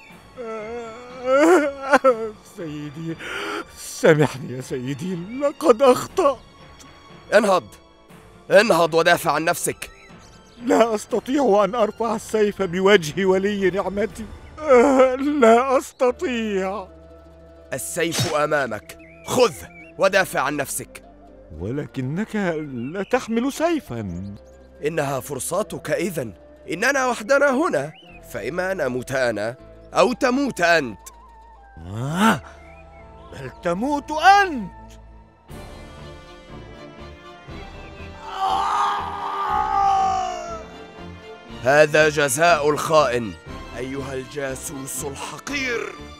سيدي سامحني يا سيدي، لقد أخطأت. انهض انهض ودافع عن نفسك. لا أستطيع أن أرفع السيف بوجه ولي نعمتي، لا أستطيع. السيف أمامك، خذ ودافع عن نفسك. ولكنك لا تحمل سيفا. إنها فرصتك إذن. إننا وحدنا هنا، فإما نموت أنا أو تموت أنت. آه، بل تموت أنت. آه. هذا جزاء الخائن أيها الجاسوس الحقير.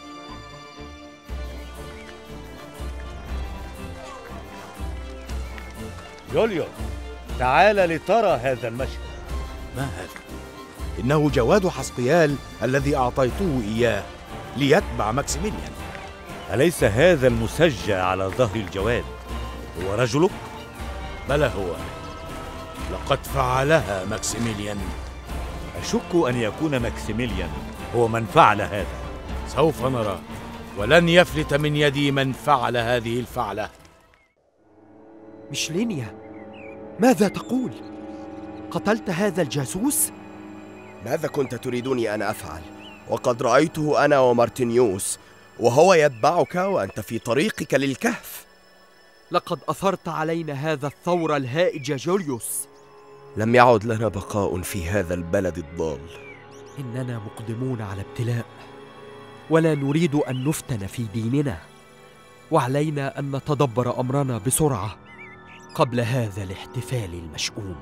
جوليوس، تعال لترى هذا المشهد. ما هذا؟ إنه جواد حسقيال الذي أعطيته إياه ليتبع ماكسيميليان. أليس هذا المسجى على ظهر الجواد هو رجلك؟ بلى هو، لقد فعلها ماكسيميليان. أشك أن يكون ماكسيميليان هو من فعل هذا. سوف نرى، ولن يفلت من يدي من فعل هذه الفعلة. ميشلينيا، ماذا تقول؟ قتلت هذا الجاسوس؟ ماذا كنت تريدني أن أفعل؟ وقد رأيته أنا ومارتينيوس وهو يتبعك وأنت في طريقك للكهف. لقد أثرت علينا هذا الثور الهائج جوليوس. لم يعد لنا بقاء في هذا البلد الضال. إننا مقدمون على ابتلاء، ولا نريد أن نفتن في ديننا، وعلينا أن نتدبر أمرنا بسرعة قبل هذا الاحتفال المشؤوم.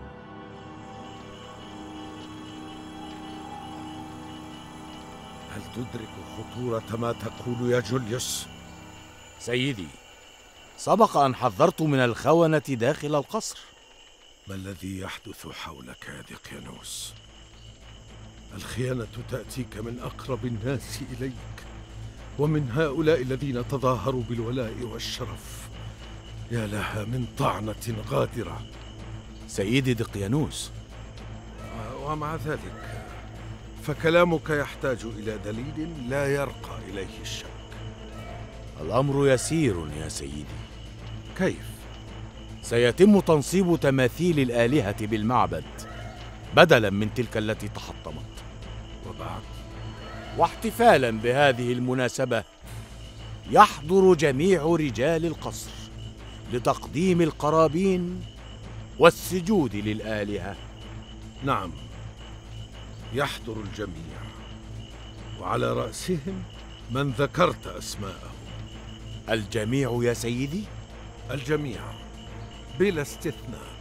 هل تدرك خطورة ما تقول يا جوليوس؟ سيدي، سبق أن حذرت من الخونة داخل القصر. ما الذي يحدث حولك يا دقيانوس؟ الخيانة تأتيك من أقرب الناس إليك، ومن هؤلاء الذين تظاهروا بالولاء والشرف. يا لها من طعنة غادرة. سيدي دقيانوس، ومع ذلك فكلامك يحتاج إلى دليل لا يرقى إليه الشك. الأمر يسير يا سيدي. كيف؟ سيتم تنصيب تماثيل الآلهة بالمعبد بدلاً من تلك التي تحطمت. وبعد؟ واحتفالاً بهذه المناسبة يحضر جميع رجال القصر لتقديم القرابين والسجود للآلهة. نعم، يحضر الجميع، وعلى رأسهم من ذكرت أسماءهم. الجميع يا سيدي؟ الجميع بلا استثناء.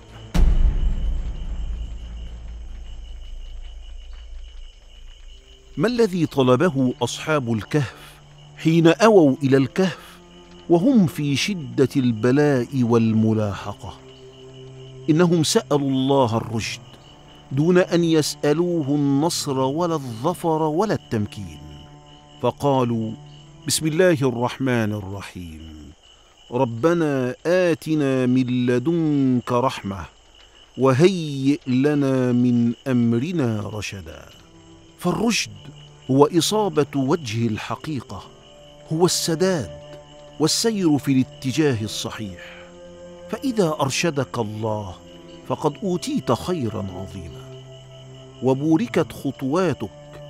ما الذي طلبه أصحاب الكهف حين أووا إلى الكهف وهم في شدة البلاء والملاحقة؟ إنهم سألوا الله الرشد دون أن يسألوه النصر ولا الظفر ولا التمكين، فقالوا: بسم الله الرحمن الرحيم، ربنا آتنا من لدنك رحمة وهيئ لنا من أمرنا رشدا. فالرشد هو إصابة وجه الحقيقة، هو السداد والسير في الاتجاه الصحيح. فإذا أرشدك الله فقد أوتيت خيرا عظيما وبوركت خطواتك.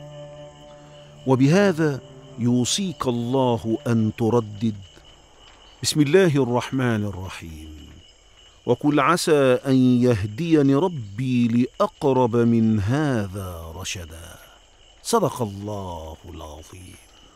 وبهذا يوصيك الله أن تردد: بسم الله الرحمن الرحيم، وقل عسى أن يهديني ربي لأقرب من هذا رشدا. صدق الله العظيم.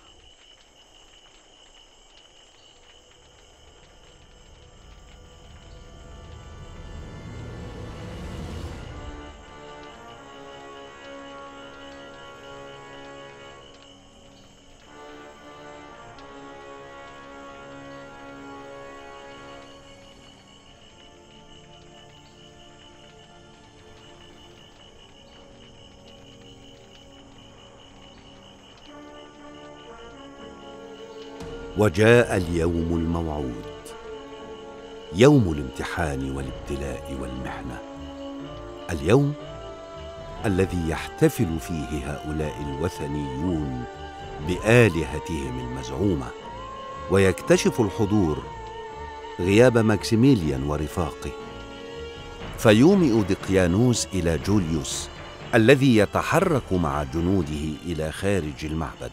وجاء اليوم الموعود، يوم الامتحان والابتلاء والمحنة، اليوم الذي يحتفل فيه هؤلاء الوثنيون بآلهتهم المزعومة، ويكتشف الحضور غياب ماكسيميليان ورفاقه، فيومئ دقيانوس إلى جوليوس الذي يتحرك مع جنوده إلى خارج المعبد.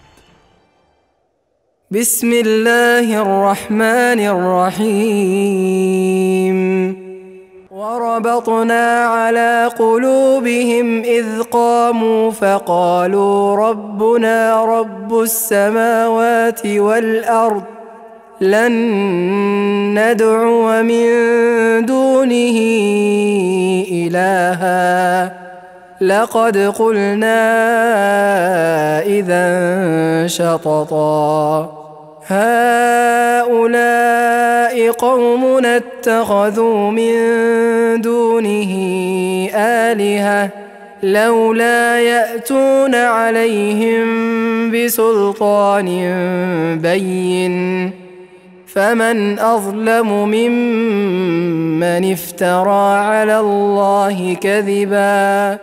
بسم الله الرحمن الرحيم. وربطنا على قلوبهم إذ قاموا فقالوا ربنا رب السماوات والأرض لن ندعو من دونه إلها لقد قلنا إذا شططا هؤلاء قومنا اتخذوا من دونه آلهة لولا يأتون عليهم بسلطان بين فمن أظلم ممن افترى على الله كذبا.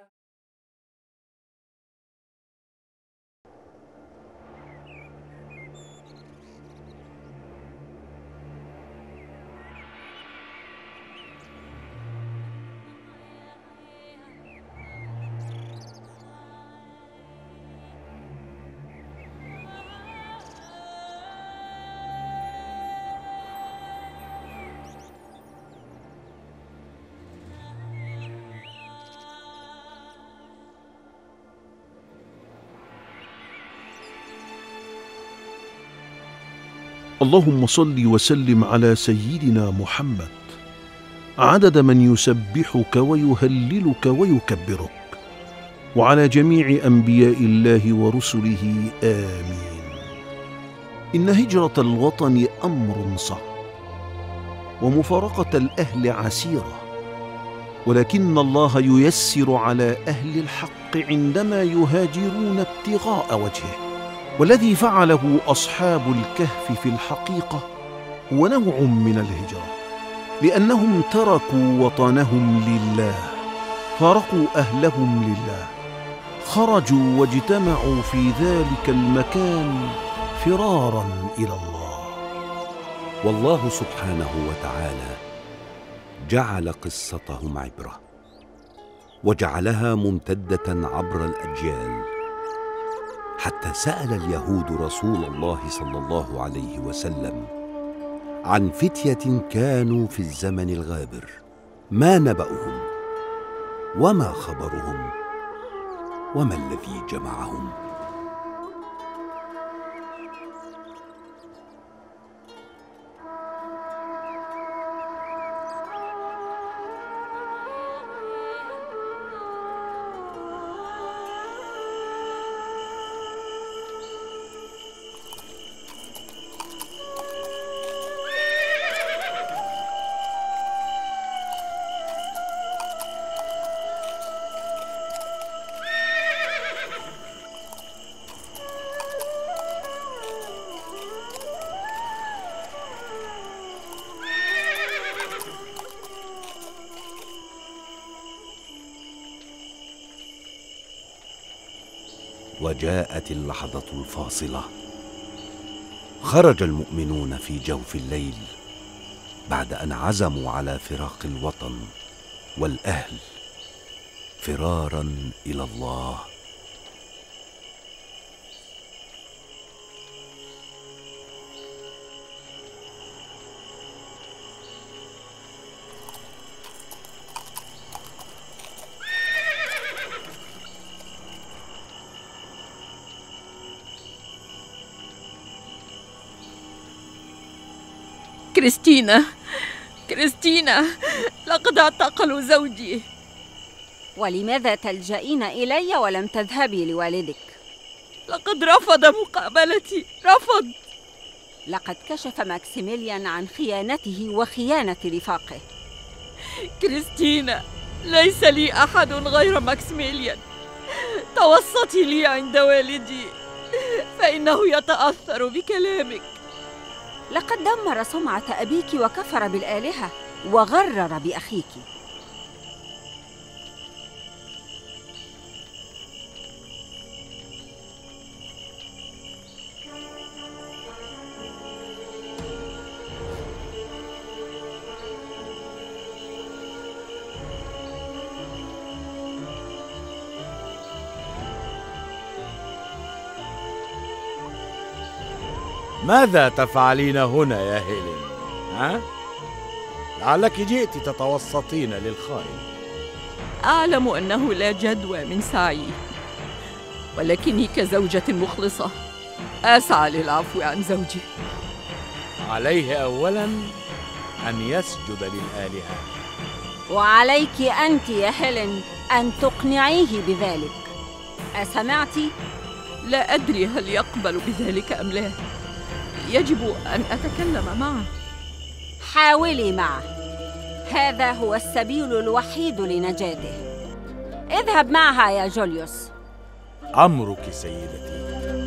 اللهم صل وسلم على سيدنا محمد عدد من يسبحك ويهللك ويكبرك، وعلى جميع أنبياء الله ورسله آمين. إن هجرة الوطن أمر صعب ومفارقة الأهل عسيرة، ولكن الله ييسر على أهل الحق عندما يهاجرون ابتغاء وجهه. والذي فعله أصحاب الكهف في الحقيقة هو نوع من الهجرة، لأنهم تركوا وطنهم لله، فارقوا أهلهم لله، خرجوا واجتمعوا في ذلك المكان فرارا إلى الله. والله سبحانه وتعالى جعل قصتهم عبرة، وجعلها ممتدة عبر الأجيال، حتى سأل اليهود رسول الله صلى الله عليه وسلم عن فتية كانوا في الزمن الغابر، ما نبأهم وما خبرهم وما الذي جمعهم. وجاءت اللحظة الفاصلة، خرج المؤمنون في جوف الليل بعد أن عزموا على فراق الوطن والأهل فرارا إلى الله. كريستينا، كريستينا، لقد اعتقلوا زوجي. ولماذا تلجئين إلي ولم تذهبي لوالدك؟ لقد رفض مقابلتي، رفض. لقد كشف ماكسيميليان عن خيانته وخيانة رفاقه. كريستينا، ليس لي أحد غير ماكسيميليان. توسطي لي عند والدي فإنه يتأثر بكلامك. لقد دمر سمعة أبيك وكفر بالآلهة وغرر بأخيك. ماذا تفعلين هنا يا هيلين؟ ها؟ لعلك جئت تتوسطين للخائن. أعلم أنه لا جدوى من سعي، ولكني كزوجة مخلصة أسعى للعفو عن زوجي. عليه أولاً أن يسجد للآلهة، وعليك أنت يا هيلين أن تقنعيه بذلك. أسمعتِ؟ لا أدري هل يقبل بذلك أم لا. يجب أن أتكلم معه. حاولي معه، هذا هو السبيل الوحيد لنجاته. اذهب معها يا جوليوس. أمرك سيدتي.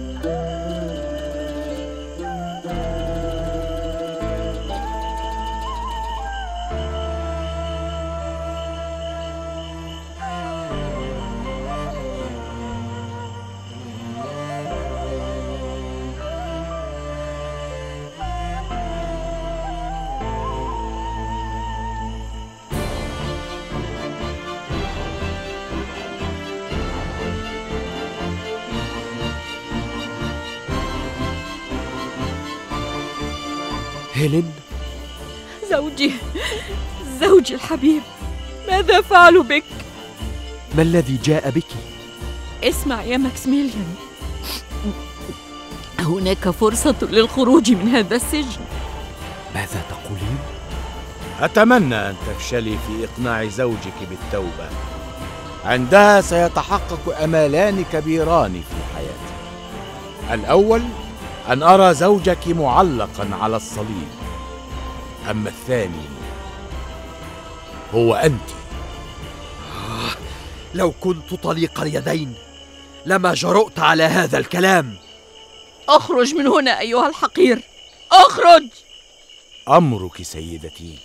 هيلين، زوجي، زوجي الحبيب، ماذا فعلوا بك؟ ما الذي جاء بك؟ اسمع يا ماكسيميليان، هناك فرصة للخروج من هذا السجن. ماذا تقولين؟ أتمنى أن تفشلي في إقناع زوجك بالتوبة. عندها سيتحقق أمالان كبيران في حياتي. الأول أن أرى زوجك معلقاً على الصليب، أما الثاني هو أنت. آه، لو كنت طليق اليدين لما جرؤت على هذا الكلام. اخرج من هنا أيها الحقير، اخرج. أمرك سيدتي.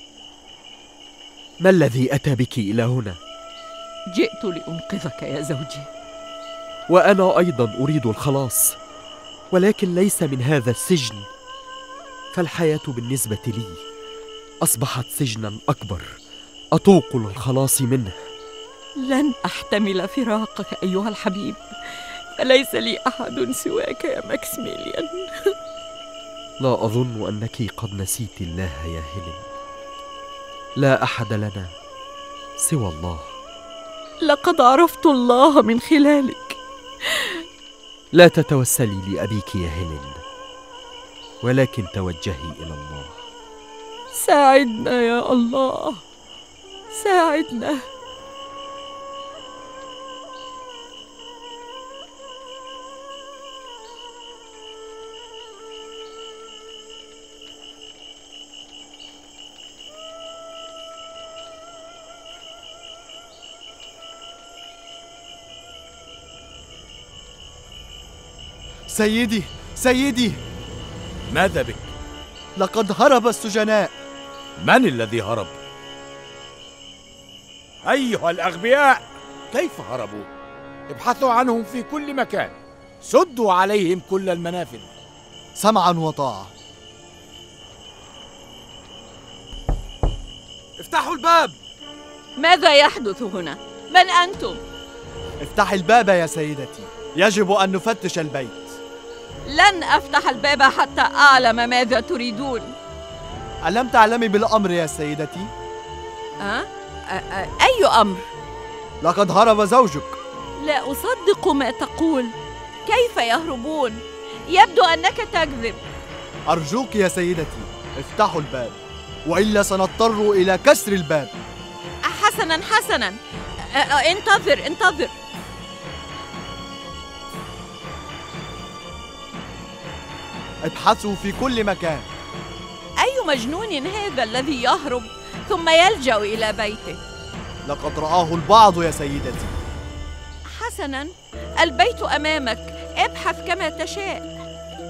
ما الذي أتى بك إلى هنا؟ جئت لأنقذك يا زوجي. وأنا أيضاً أريد الخلاص، ولكن ليس من هذا السجن. فالحياة بالنسبة لي أصبحت سجناً أكبر أتوق للخلاص منه. لن أحتمل فراقك أيها الحبيب، فليس لي أحد سواك يا ماكسيميليان. لا أظن أنك قد نسيت الله يا هيلين. لا أحد لنا سوى الله. لقد عرفت الله من خلالك. لا تتوسلي لأبيك يا هيلين، ولكن توجهي إلى الله. ساعدنا يا الله، ساعدنا. سيدي، سيدي، ماذا بك؟ لقد هرب السجناء. من الذي هرب؟ أيها الأغبياء، كيف هربوا؟ ابحثوا عنهم في كل مكان، سدوا عليهم كل المنافذ. سمعا وطاعة. افتحوا الباب! ماذا يحدث هنا؟ من أنتم؟ افتحي الباب يا سيدتي، يجب أن نفتش البيت. لن أفتح الباب حتى أعلم ماذا تريدون. ألم تعلمي بالأمر يا سيدتي؟ أه؟ أه أي أمر؟ لقد هرب زوجك. لا أصدق ما تقول. كيف يهربون؟ يبدو أنك تكذب. أرجوك يا سيدتي افتحوا الباب، وإلا سنضطر إلى كسر الباب. حسنا حسنا، انتظر انتظر. ابحثوا في كل مكان. أي مجنون هذا الذي يهرب ثم يلجأ إلى بيته؟ لقد رآه البعض يا سيدتي. حسنا، البيت أمامك، ابحث كما تشاء.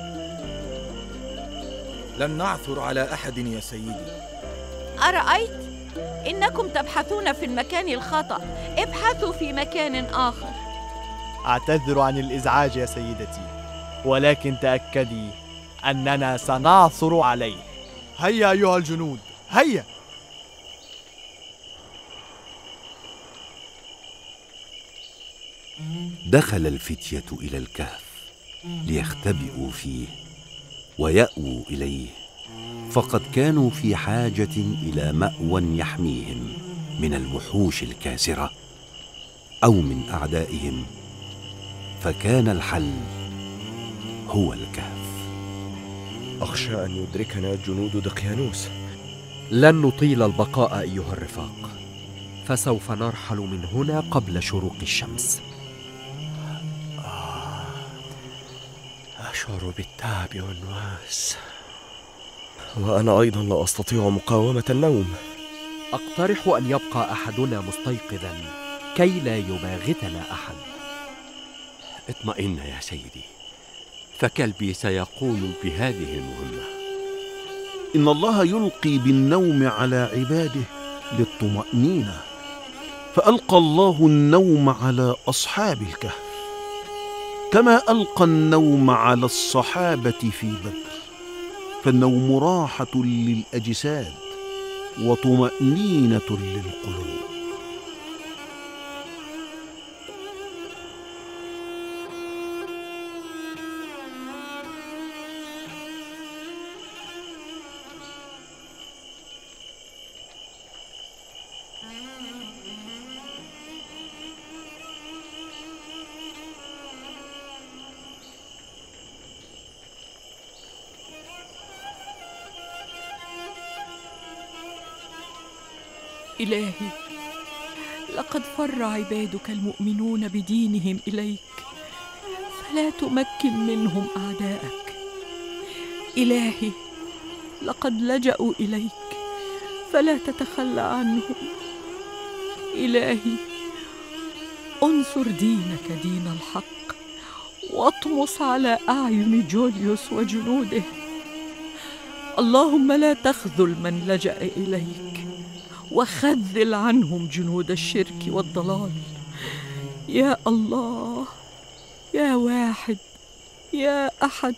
لن نعثر على أحد يا سيدي. أرأيت؟ إنكم تبحثون في المكان الخطأ، ابحثوا في مكان آخر. أعتذر عن الإزعاج يا سيدتي، ولكن تأكدي أننا سنعثر عليه. هيا أيها الجنود، هيا. دخل الفتية إلى الكهف ليختبئوا فيه ويأووا إليه، فقد كانوا في حاجة إلى مأوى يحميهم من الوحوش الكاسرة أو من أعدائهم، فكان الحل هو الكهف. أخشى أن يدركنا جنود دقيانوس. لن نطيل البقاء أيها الرفاق، فسوف نرحل من هنا قبل شروق الشمس. أشعر بالتعب والنواس، وأنا أيضا لا أستطيع مقاومة النوم. أقترح أن يبقى أحدنا مستيقظا كي لا يباغتنا أحد. اطمئن يا سيدي، فكلبي سيقوم بهذه المهمة. إن الله يلقي بالنوم على عباده للطمأنينة، فألقى الله النوم على أصحاب الكهف كما ألقى النوم على الصحابة في بدر. فالنوم راحة للأجساد وطمأنينة للقلوب. إلهي، لقد فر عبادك المؤمنون بدينهم إليك، فلا تمكن منهم أعداءك. إلهي، لقد لجأوا إليك، فلا تتخلى عنهم. إلهي، انصر دينك دين الحق، واطمس على أعين جوليوس وجنوده. اللهم لا تخذل من لجأ إليك، وخذل عنهم جنود الشرك والضلال. يا الله، يا واحد، يا أحد.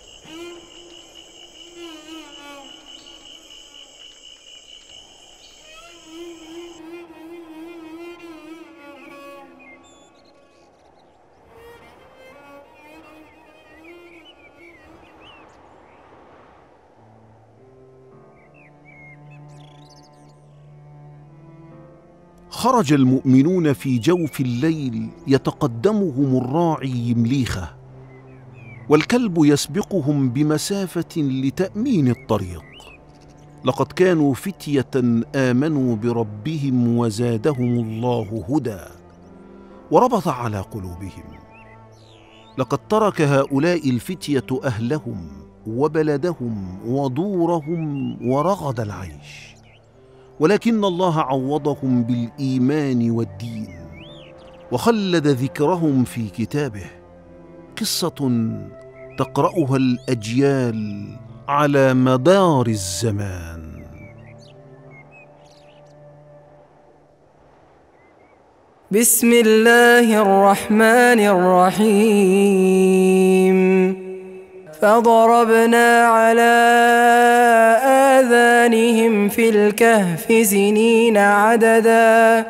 خرج المؤمنون في جوف الليل يتقدمهم الراعي يمليخه، والكلب يسبقهم بمسافة لتأمين الطريق. لقد كانوا فتية آمنوا بربهم وزادهم الله هدى وربط على قلوبهم. لقد ترك هؤلاء الفتية أهلهم وبلدهم ودورهم ورغد العيش، ولكن الله عوضهم بالإيمان والدين وخلد ذكرهم في كتابه، قصة تقرأها الأجيال على مدار الزمان. بسم الله الرحمن الرحيم. فضربنا على آذانهم في الكهف سنين عددا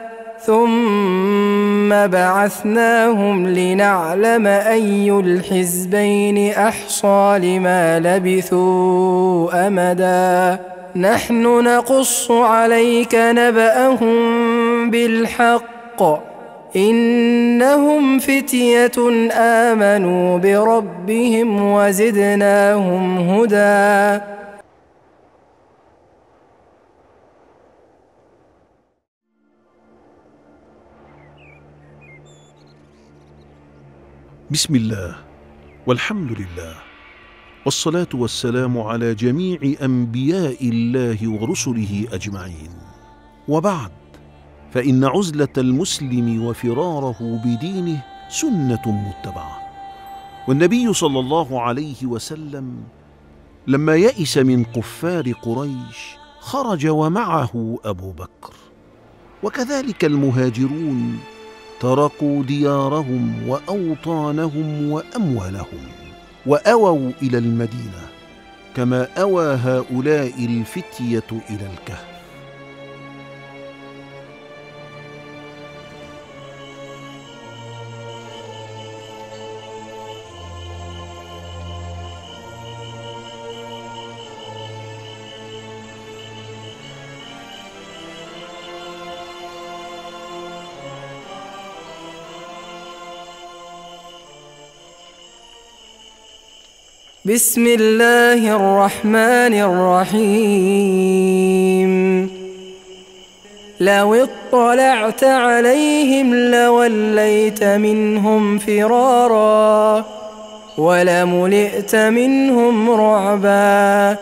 ثم بعثناهم لنعلم أي الحزبين أحصى لما لبثوا أمدا نحن نقص عليك نبأهم بالحق إنهم فتية آمنوا بربهم وزدناهم هدى. بسم الله والحمد لله والصلاة والسلام على جميع أنبياء الله ورسله أجمعين، وبعد، فإن عزلة المسلم وفراره بدينه سنة متبعة. والنبي صلى الله عليه وسلم لما يئس من كفار قريش خرج ومعه أبو بكر، وكذلك المهاجرون تركوا ديارهم وأوطانهم وأموالهم وأووا إلى المدينة، كما أوى هؤلاء الفتية إلى الكهف. بسم الله الرحمن الرحيم لو اطلعت عليهم لوليت منهم فرارا ولملئت منهم رعبا.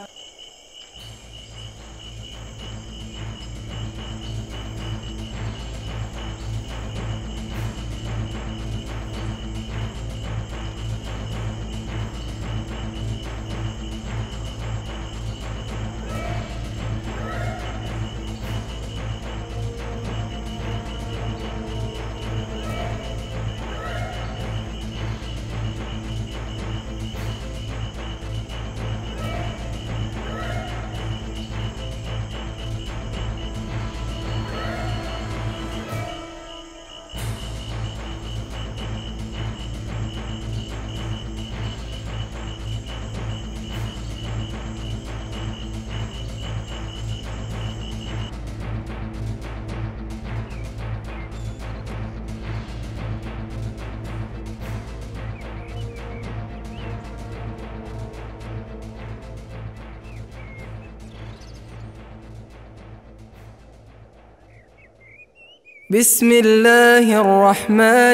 بسم الله الرحمن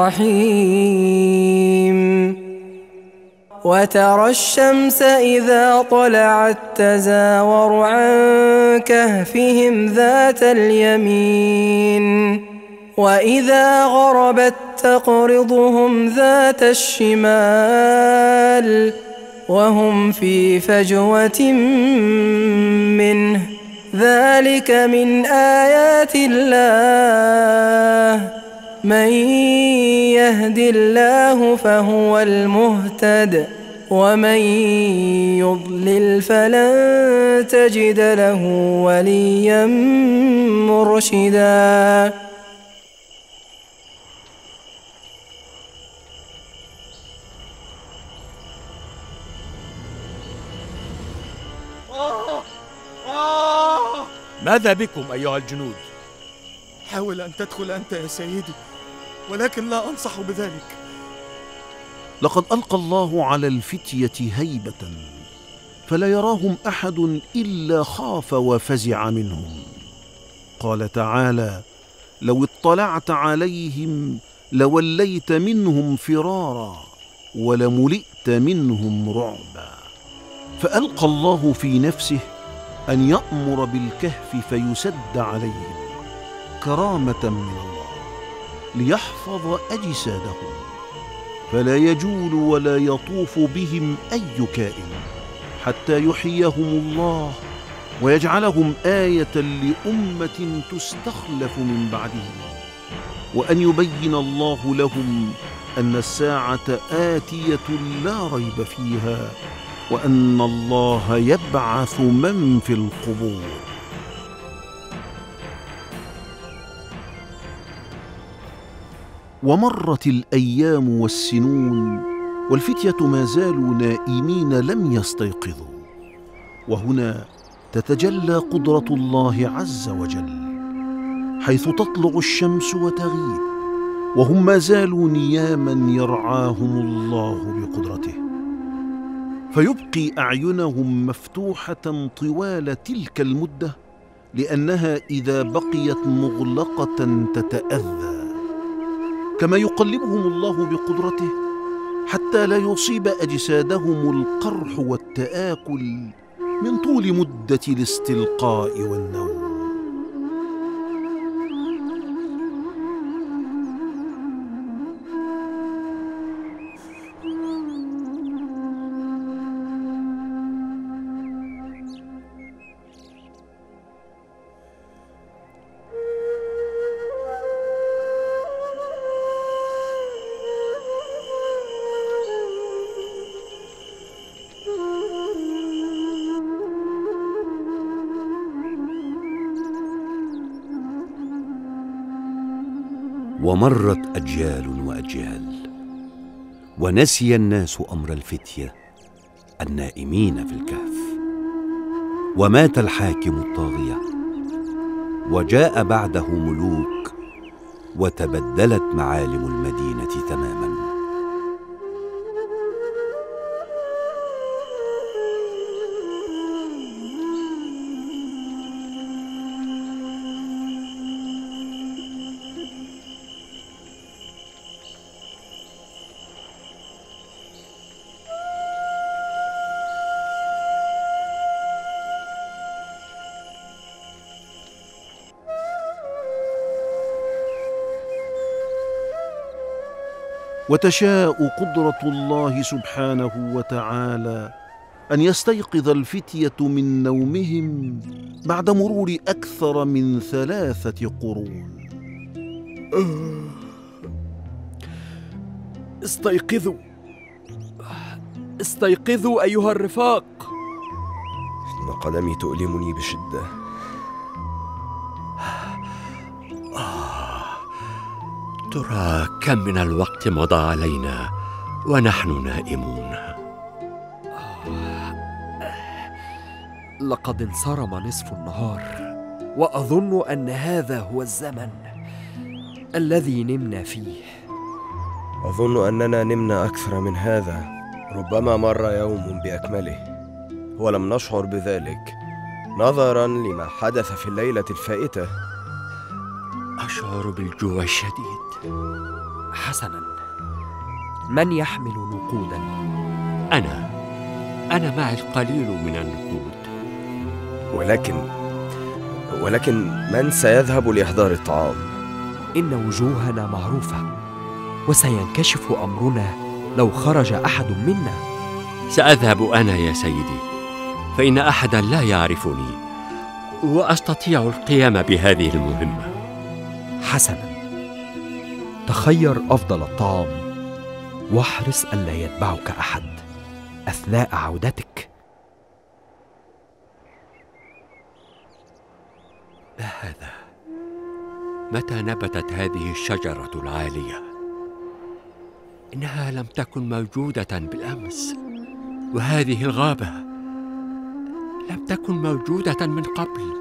الرحيم وترى الشمس إذا طلعت تزاور عن كهفهم ذات اليمين وإذا غربت تقرضهم ذات الشمال وهم في فجوة منه ذلك من آيات الله من يهد الله فهو المهتد ومن يضلل فلن تجد له وليا مرشدا. ماذا بكم أيها الجنود؟ حاول أن تدخل أنت يا سيدي، ولكن لا أنصح بذلك. لقد ألقى الله على الفتية هيبة فلا يراهم أحد إلا خاف وفزع منهم. قال تعالى: لو اطلعت عليهم لوليت منهم فرارا ولملئت منهم رعبا. فألقى الله في نفسه أن يأمر بالكهف فيسد عليهم كرامة من الله ليحفظ أجسادهم فلا يجول ولا يطوف بهم أي كائن حتى يحييهم الله ويجعلهم آية لأمة تستخلف من بعدهم، وأن يبين الله لهم أن الساعة آتية لا ريب فيها، وأن الله يبعث من في القبور. ومرت الأيام والسنون والفتية ما زالوا نائمين لم يستيقظوا، وهنا تتجلى قدرة الله عز وجل، حيث تطلع الشمس وتغيب وهم ما زالوا نياما يرعاهم الله بقدرته، فيبقي أعينهم مفتوحة طوال تلك المدة، لأنها إذا بقيت مغلقة تتأذى، كما يقلبهم الله بقدرته حتى لا يصيب أجسادهم القرح والتآكل من طول مدة الاستلقاء والنوم. ومرت أجيال وأجيال، ونسي الناس أمر الفتية النائمين في الكهف، ومات الحاكم الطاغية، وجاء بعده ملوك، وتبدلت معالم المدينة تماما. وتشاء قدرة الله سبحانه وتعالى أن يستيقظ الفتية من نومهم بعد مرور أكثر من ثلاثة قرون. استيقظوا استيقظوا أيها الرفاق. إن قدمي تؤلمني بشدة. ترى كم من الوقت مضى علينا ونحن نائمون. لقد انصرم نصف النهار، وأظن أن هذا هو الزمن الذي نمنا فيه. أظن أننا نمنا أكثر من هذا، ربما مر يوم بأكمله ولم نشعر بذلك نظراً لما حدث في الليلة الفائتة. أشعر بالجوع الشديد. حسناً، من يحمل نقوداً؟ أنا أنا معي القليل من النقود. ولكن ولكن من سيذهب لإحضار الطعام؟ إن وجوهنا معروفة، وسينكشف أمرنا لو خرج أحد منا. سأذهب أنا يا سيدي، فإن أحداً لا يعرفني وأستطيع القيام بهذه المهمة. حسناً، تخير أفضل الطعام، واحرص ألا يتبعك أحد أثناء عودتك. ما هذا؟ متى نبتت هذه الشجرة العالية؟ إنها لم تكن موجودة بالأمس، وهذه الغابة لم تكن موجودة من قبل.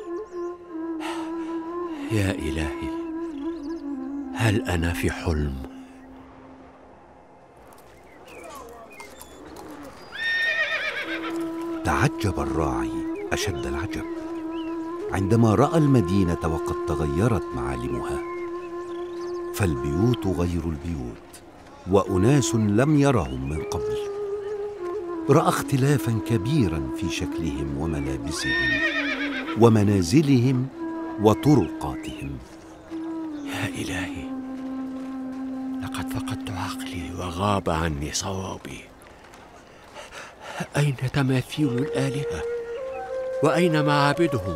يا إلهي، هل أنا في حلم؟ تعجب الراعي أشد العجب عندما رأى المدينة وقد تغيرت معالمها، فالبيوت غير البيوت، وأناس لم يرهم من قبل. رأى اختلافا كبيرا في شكلهم وملابسهم ومنازلهم وطرقاتهم. يا إلهي، لقد فقدت عقلي وغاب عني صوابي. أين تماثيل الآلهة؟ وأين معابدهم؟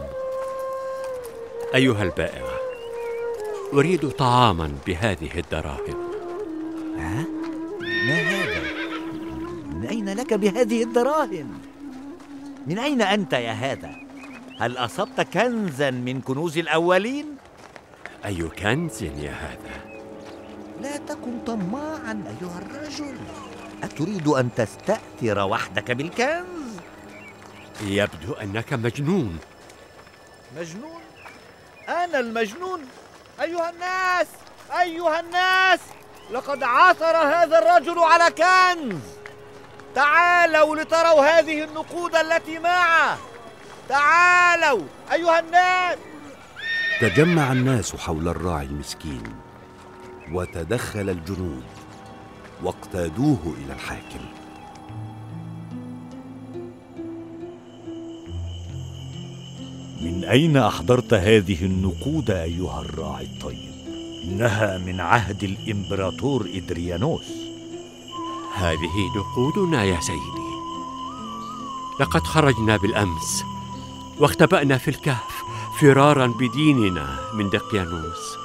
أيها البائع، أريد طعاما بهذه الدراهم. ها؟ ما هذا؟ من أين لك بهذه الدراهم؟ من أين أنت يا هذا؟ هل أصبت كنزا من كنوز الأولين؟ أي كنز يا هذا؟ لا تكن طماعا أيها الرجل. أتريد أن تستأثر وحدك بالكنز؟ يبدو أنك مجنون. مجنون؟ أنا المجنون؟ أيها الناس، أيها الناس، لقد عثر هذا الرجل على كنز. تعالوا لتروا هذه النقود التي معه. تعالوا أيها الناس. تجمع الناس حول الراعي المسكين، وتدخل الجنود واقتادوه إلى الحاكم. من أين أحضرت هذه النقود أيها الراعي الطيب؟ إنها من عهد الإمبراطور إدريانوس. هذه نقودنا يا سيدي. لقد خرجنا بالأمس واختبأنا في الكهف فرارا بديننا من دقيانوس.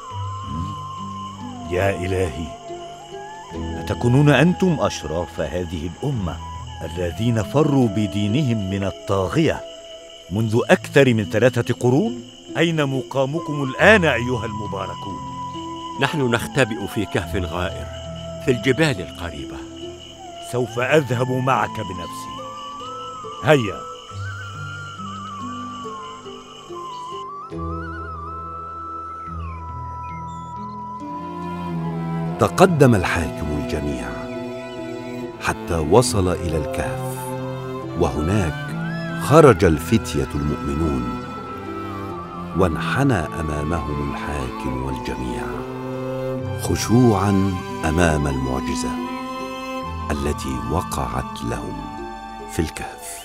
يا إلهي، أتكونون أنتم أشراف هذه الأمة الذين فروا بدينهم من الطاغية منذ أكثر من ثلاثة قرون؟ أين مقامكم الآن أيها المباركون؟ نحن نختبئ في كهف غائر في الجبال القريبة. سوف أذهب معك بنفسي. هيا. تقدم الحاكم الجميع حتى وصل إلى الكهف، وهناك خرج الفتية المؤمنون وانحنى أمامهم الحاكم والجميع خشوعا أمام المعجزة التي وقعت لهم في الكهف.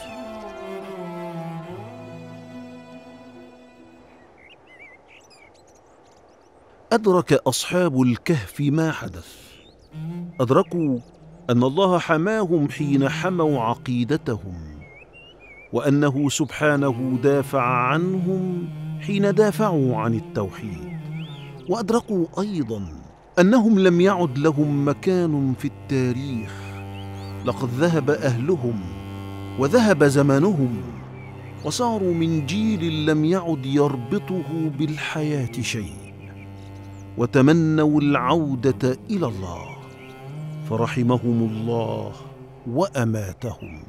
أدرك أصحاب الكهف ما حدث. أدركوا أن الله حماهم حين حموا عقيدتهم، وأنه سبحانه دافع عنهم حين دافعوا عن التوحيد. وأدركوا أيضا أنهم لم يعد لهم مكان في التاريخ. لقد ذهب أهلهم وذهب زمانهم، وصاروا من جيل لم يعد يربطه بالحياة شيء، وتمنوا العودة إلى الله، فرحمهم الله وأماتهم.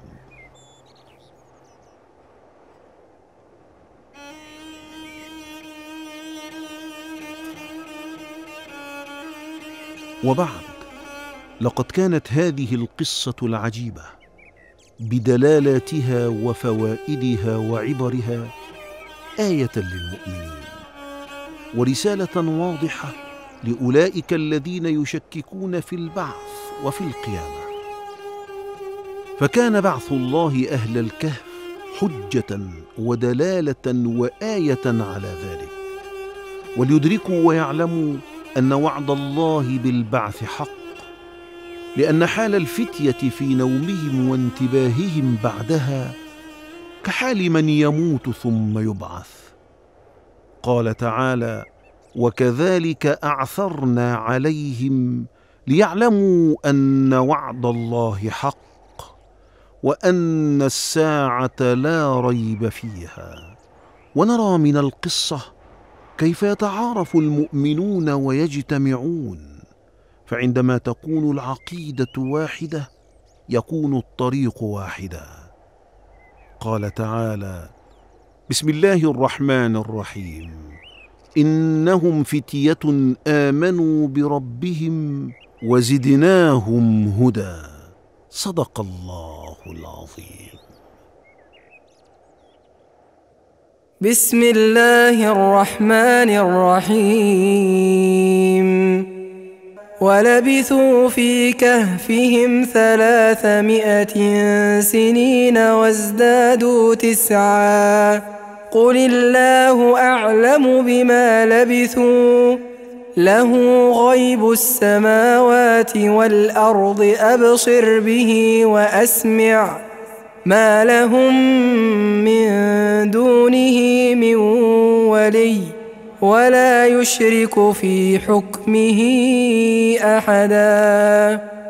وبعد، لقد كانت هذه القصة العجيبة بدلالاتها وفوائدها وعبرها آية للمؤمنين، ورسالة واضحة لأولئك الذين يشككون في البعث وفي القيامة. فكان بعث الله أهل الكهف حجة ودلالة وآية على ذلك، وليدركوا ويعلموا أن وعد الله بالبعث حق، لأن حال الفتية في نومهم وانتباههم بعدها كحال من يموت ثم يبعث. قال تعالى: وكذلك أعثرنا عليهم ليعلموا أن وعد الله حق وأن الساعة لا ريب فيها. ونرى من القصة كيف يتعارف المؤمنون ويجتمعون، فعندما تكون العقيدة واحدة يكون الطريق واحدا. قال تعالى: بسم الله الرحمن الرحيم: إنهم فتية آمنوا بربهم وزدناهم هدى. صدق الله العظيم. بسم الله الرحمن الرحيم. ولبثوا في كهفهم ثلاثمائة سنين وازدادوا تسعا قل الله أعلم بما لبثوا له غيب السماوات والأرض أبصر به وأسمع ما لهم من دونه من ولي ولا يشرك في حكمه أحدا.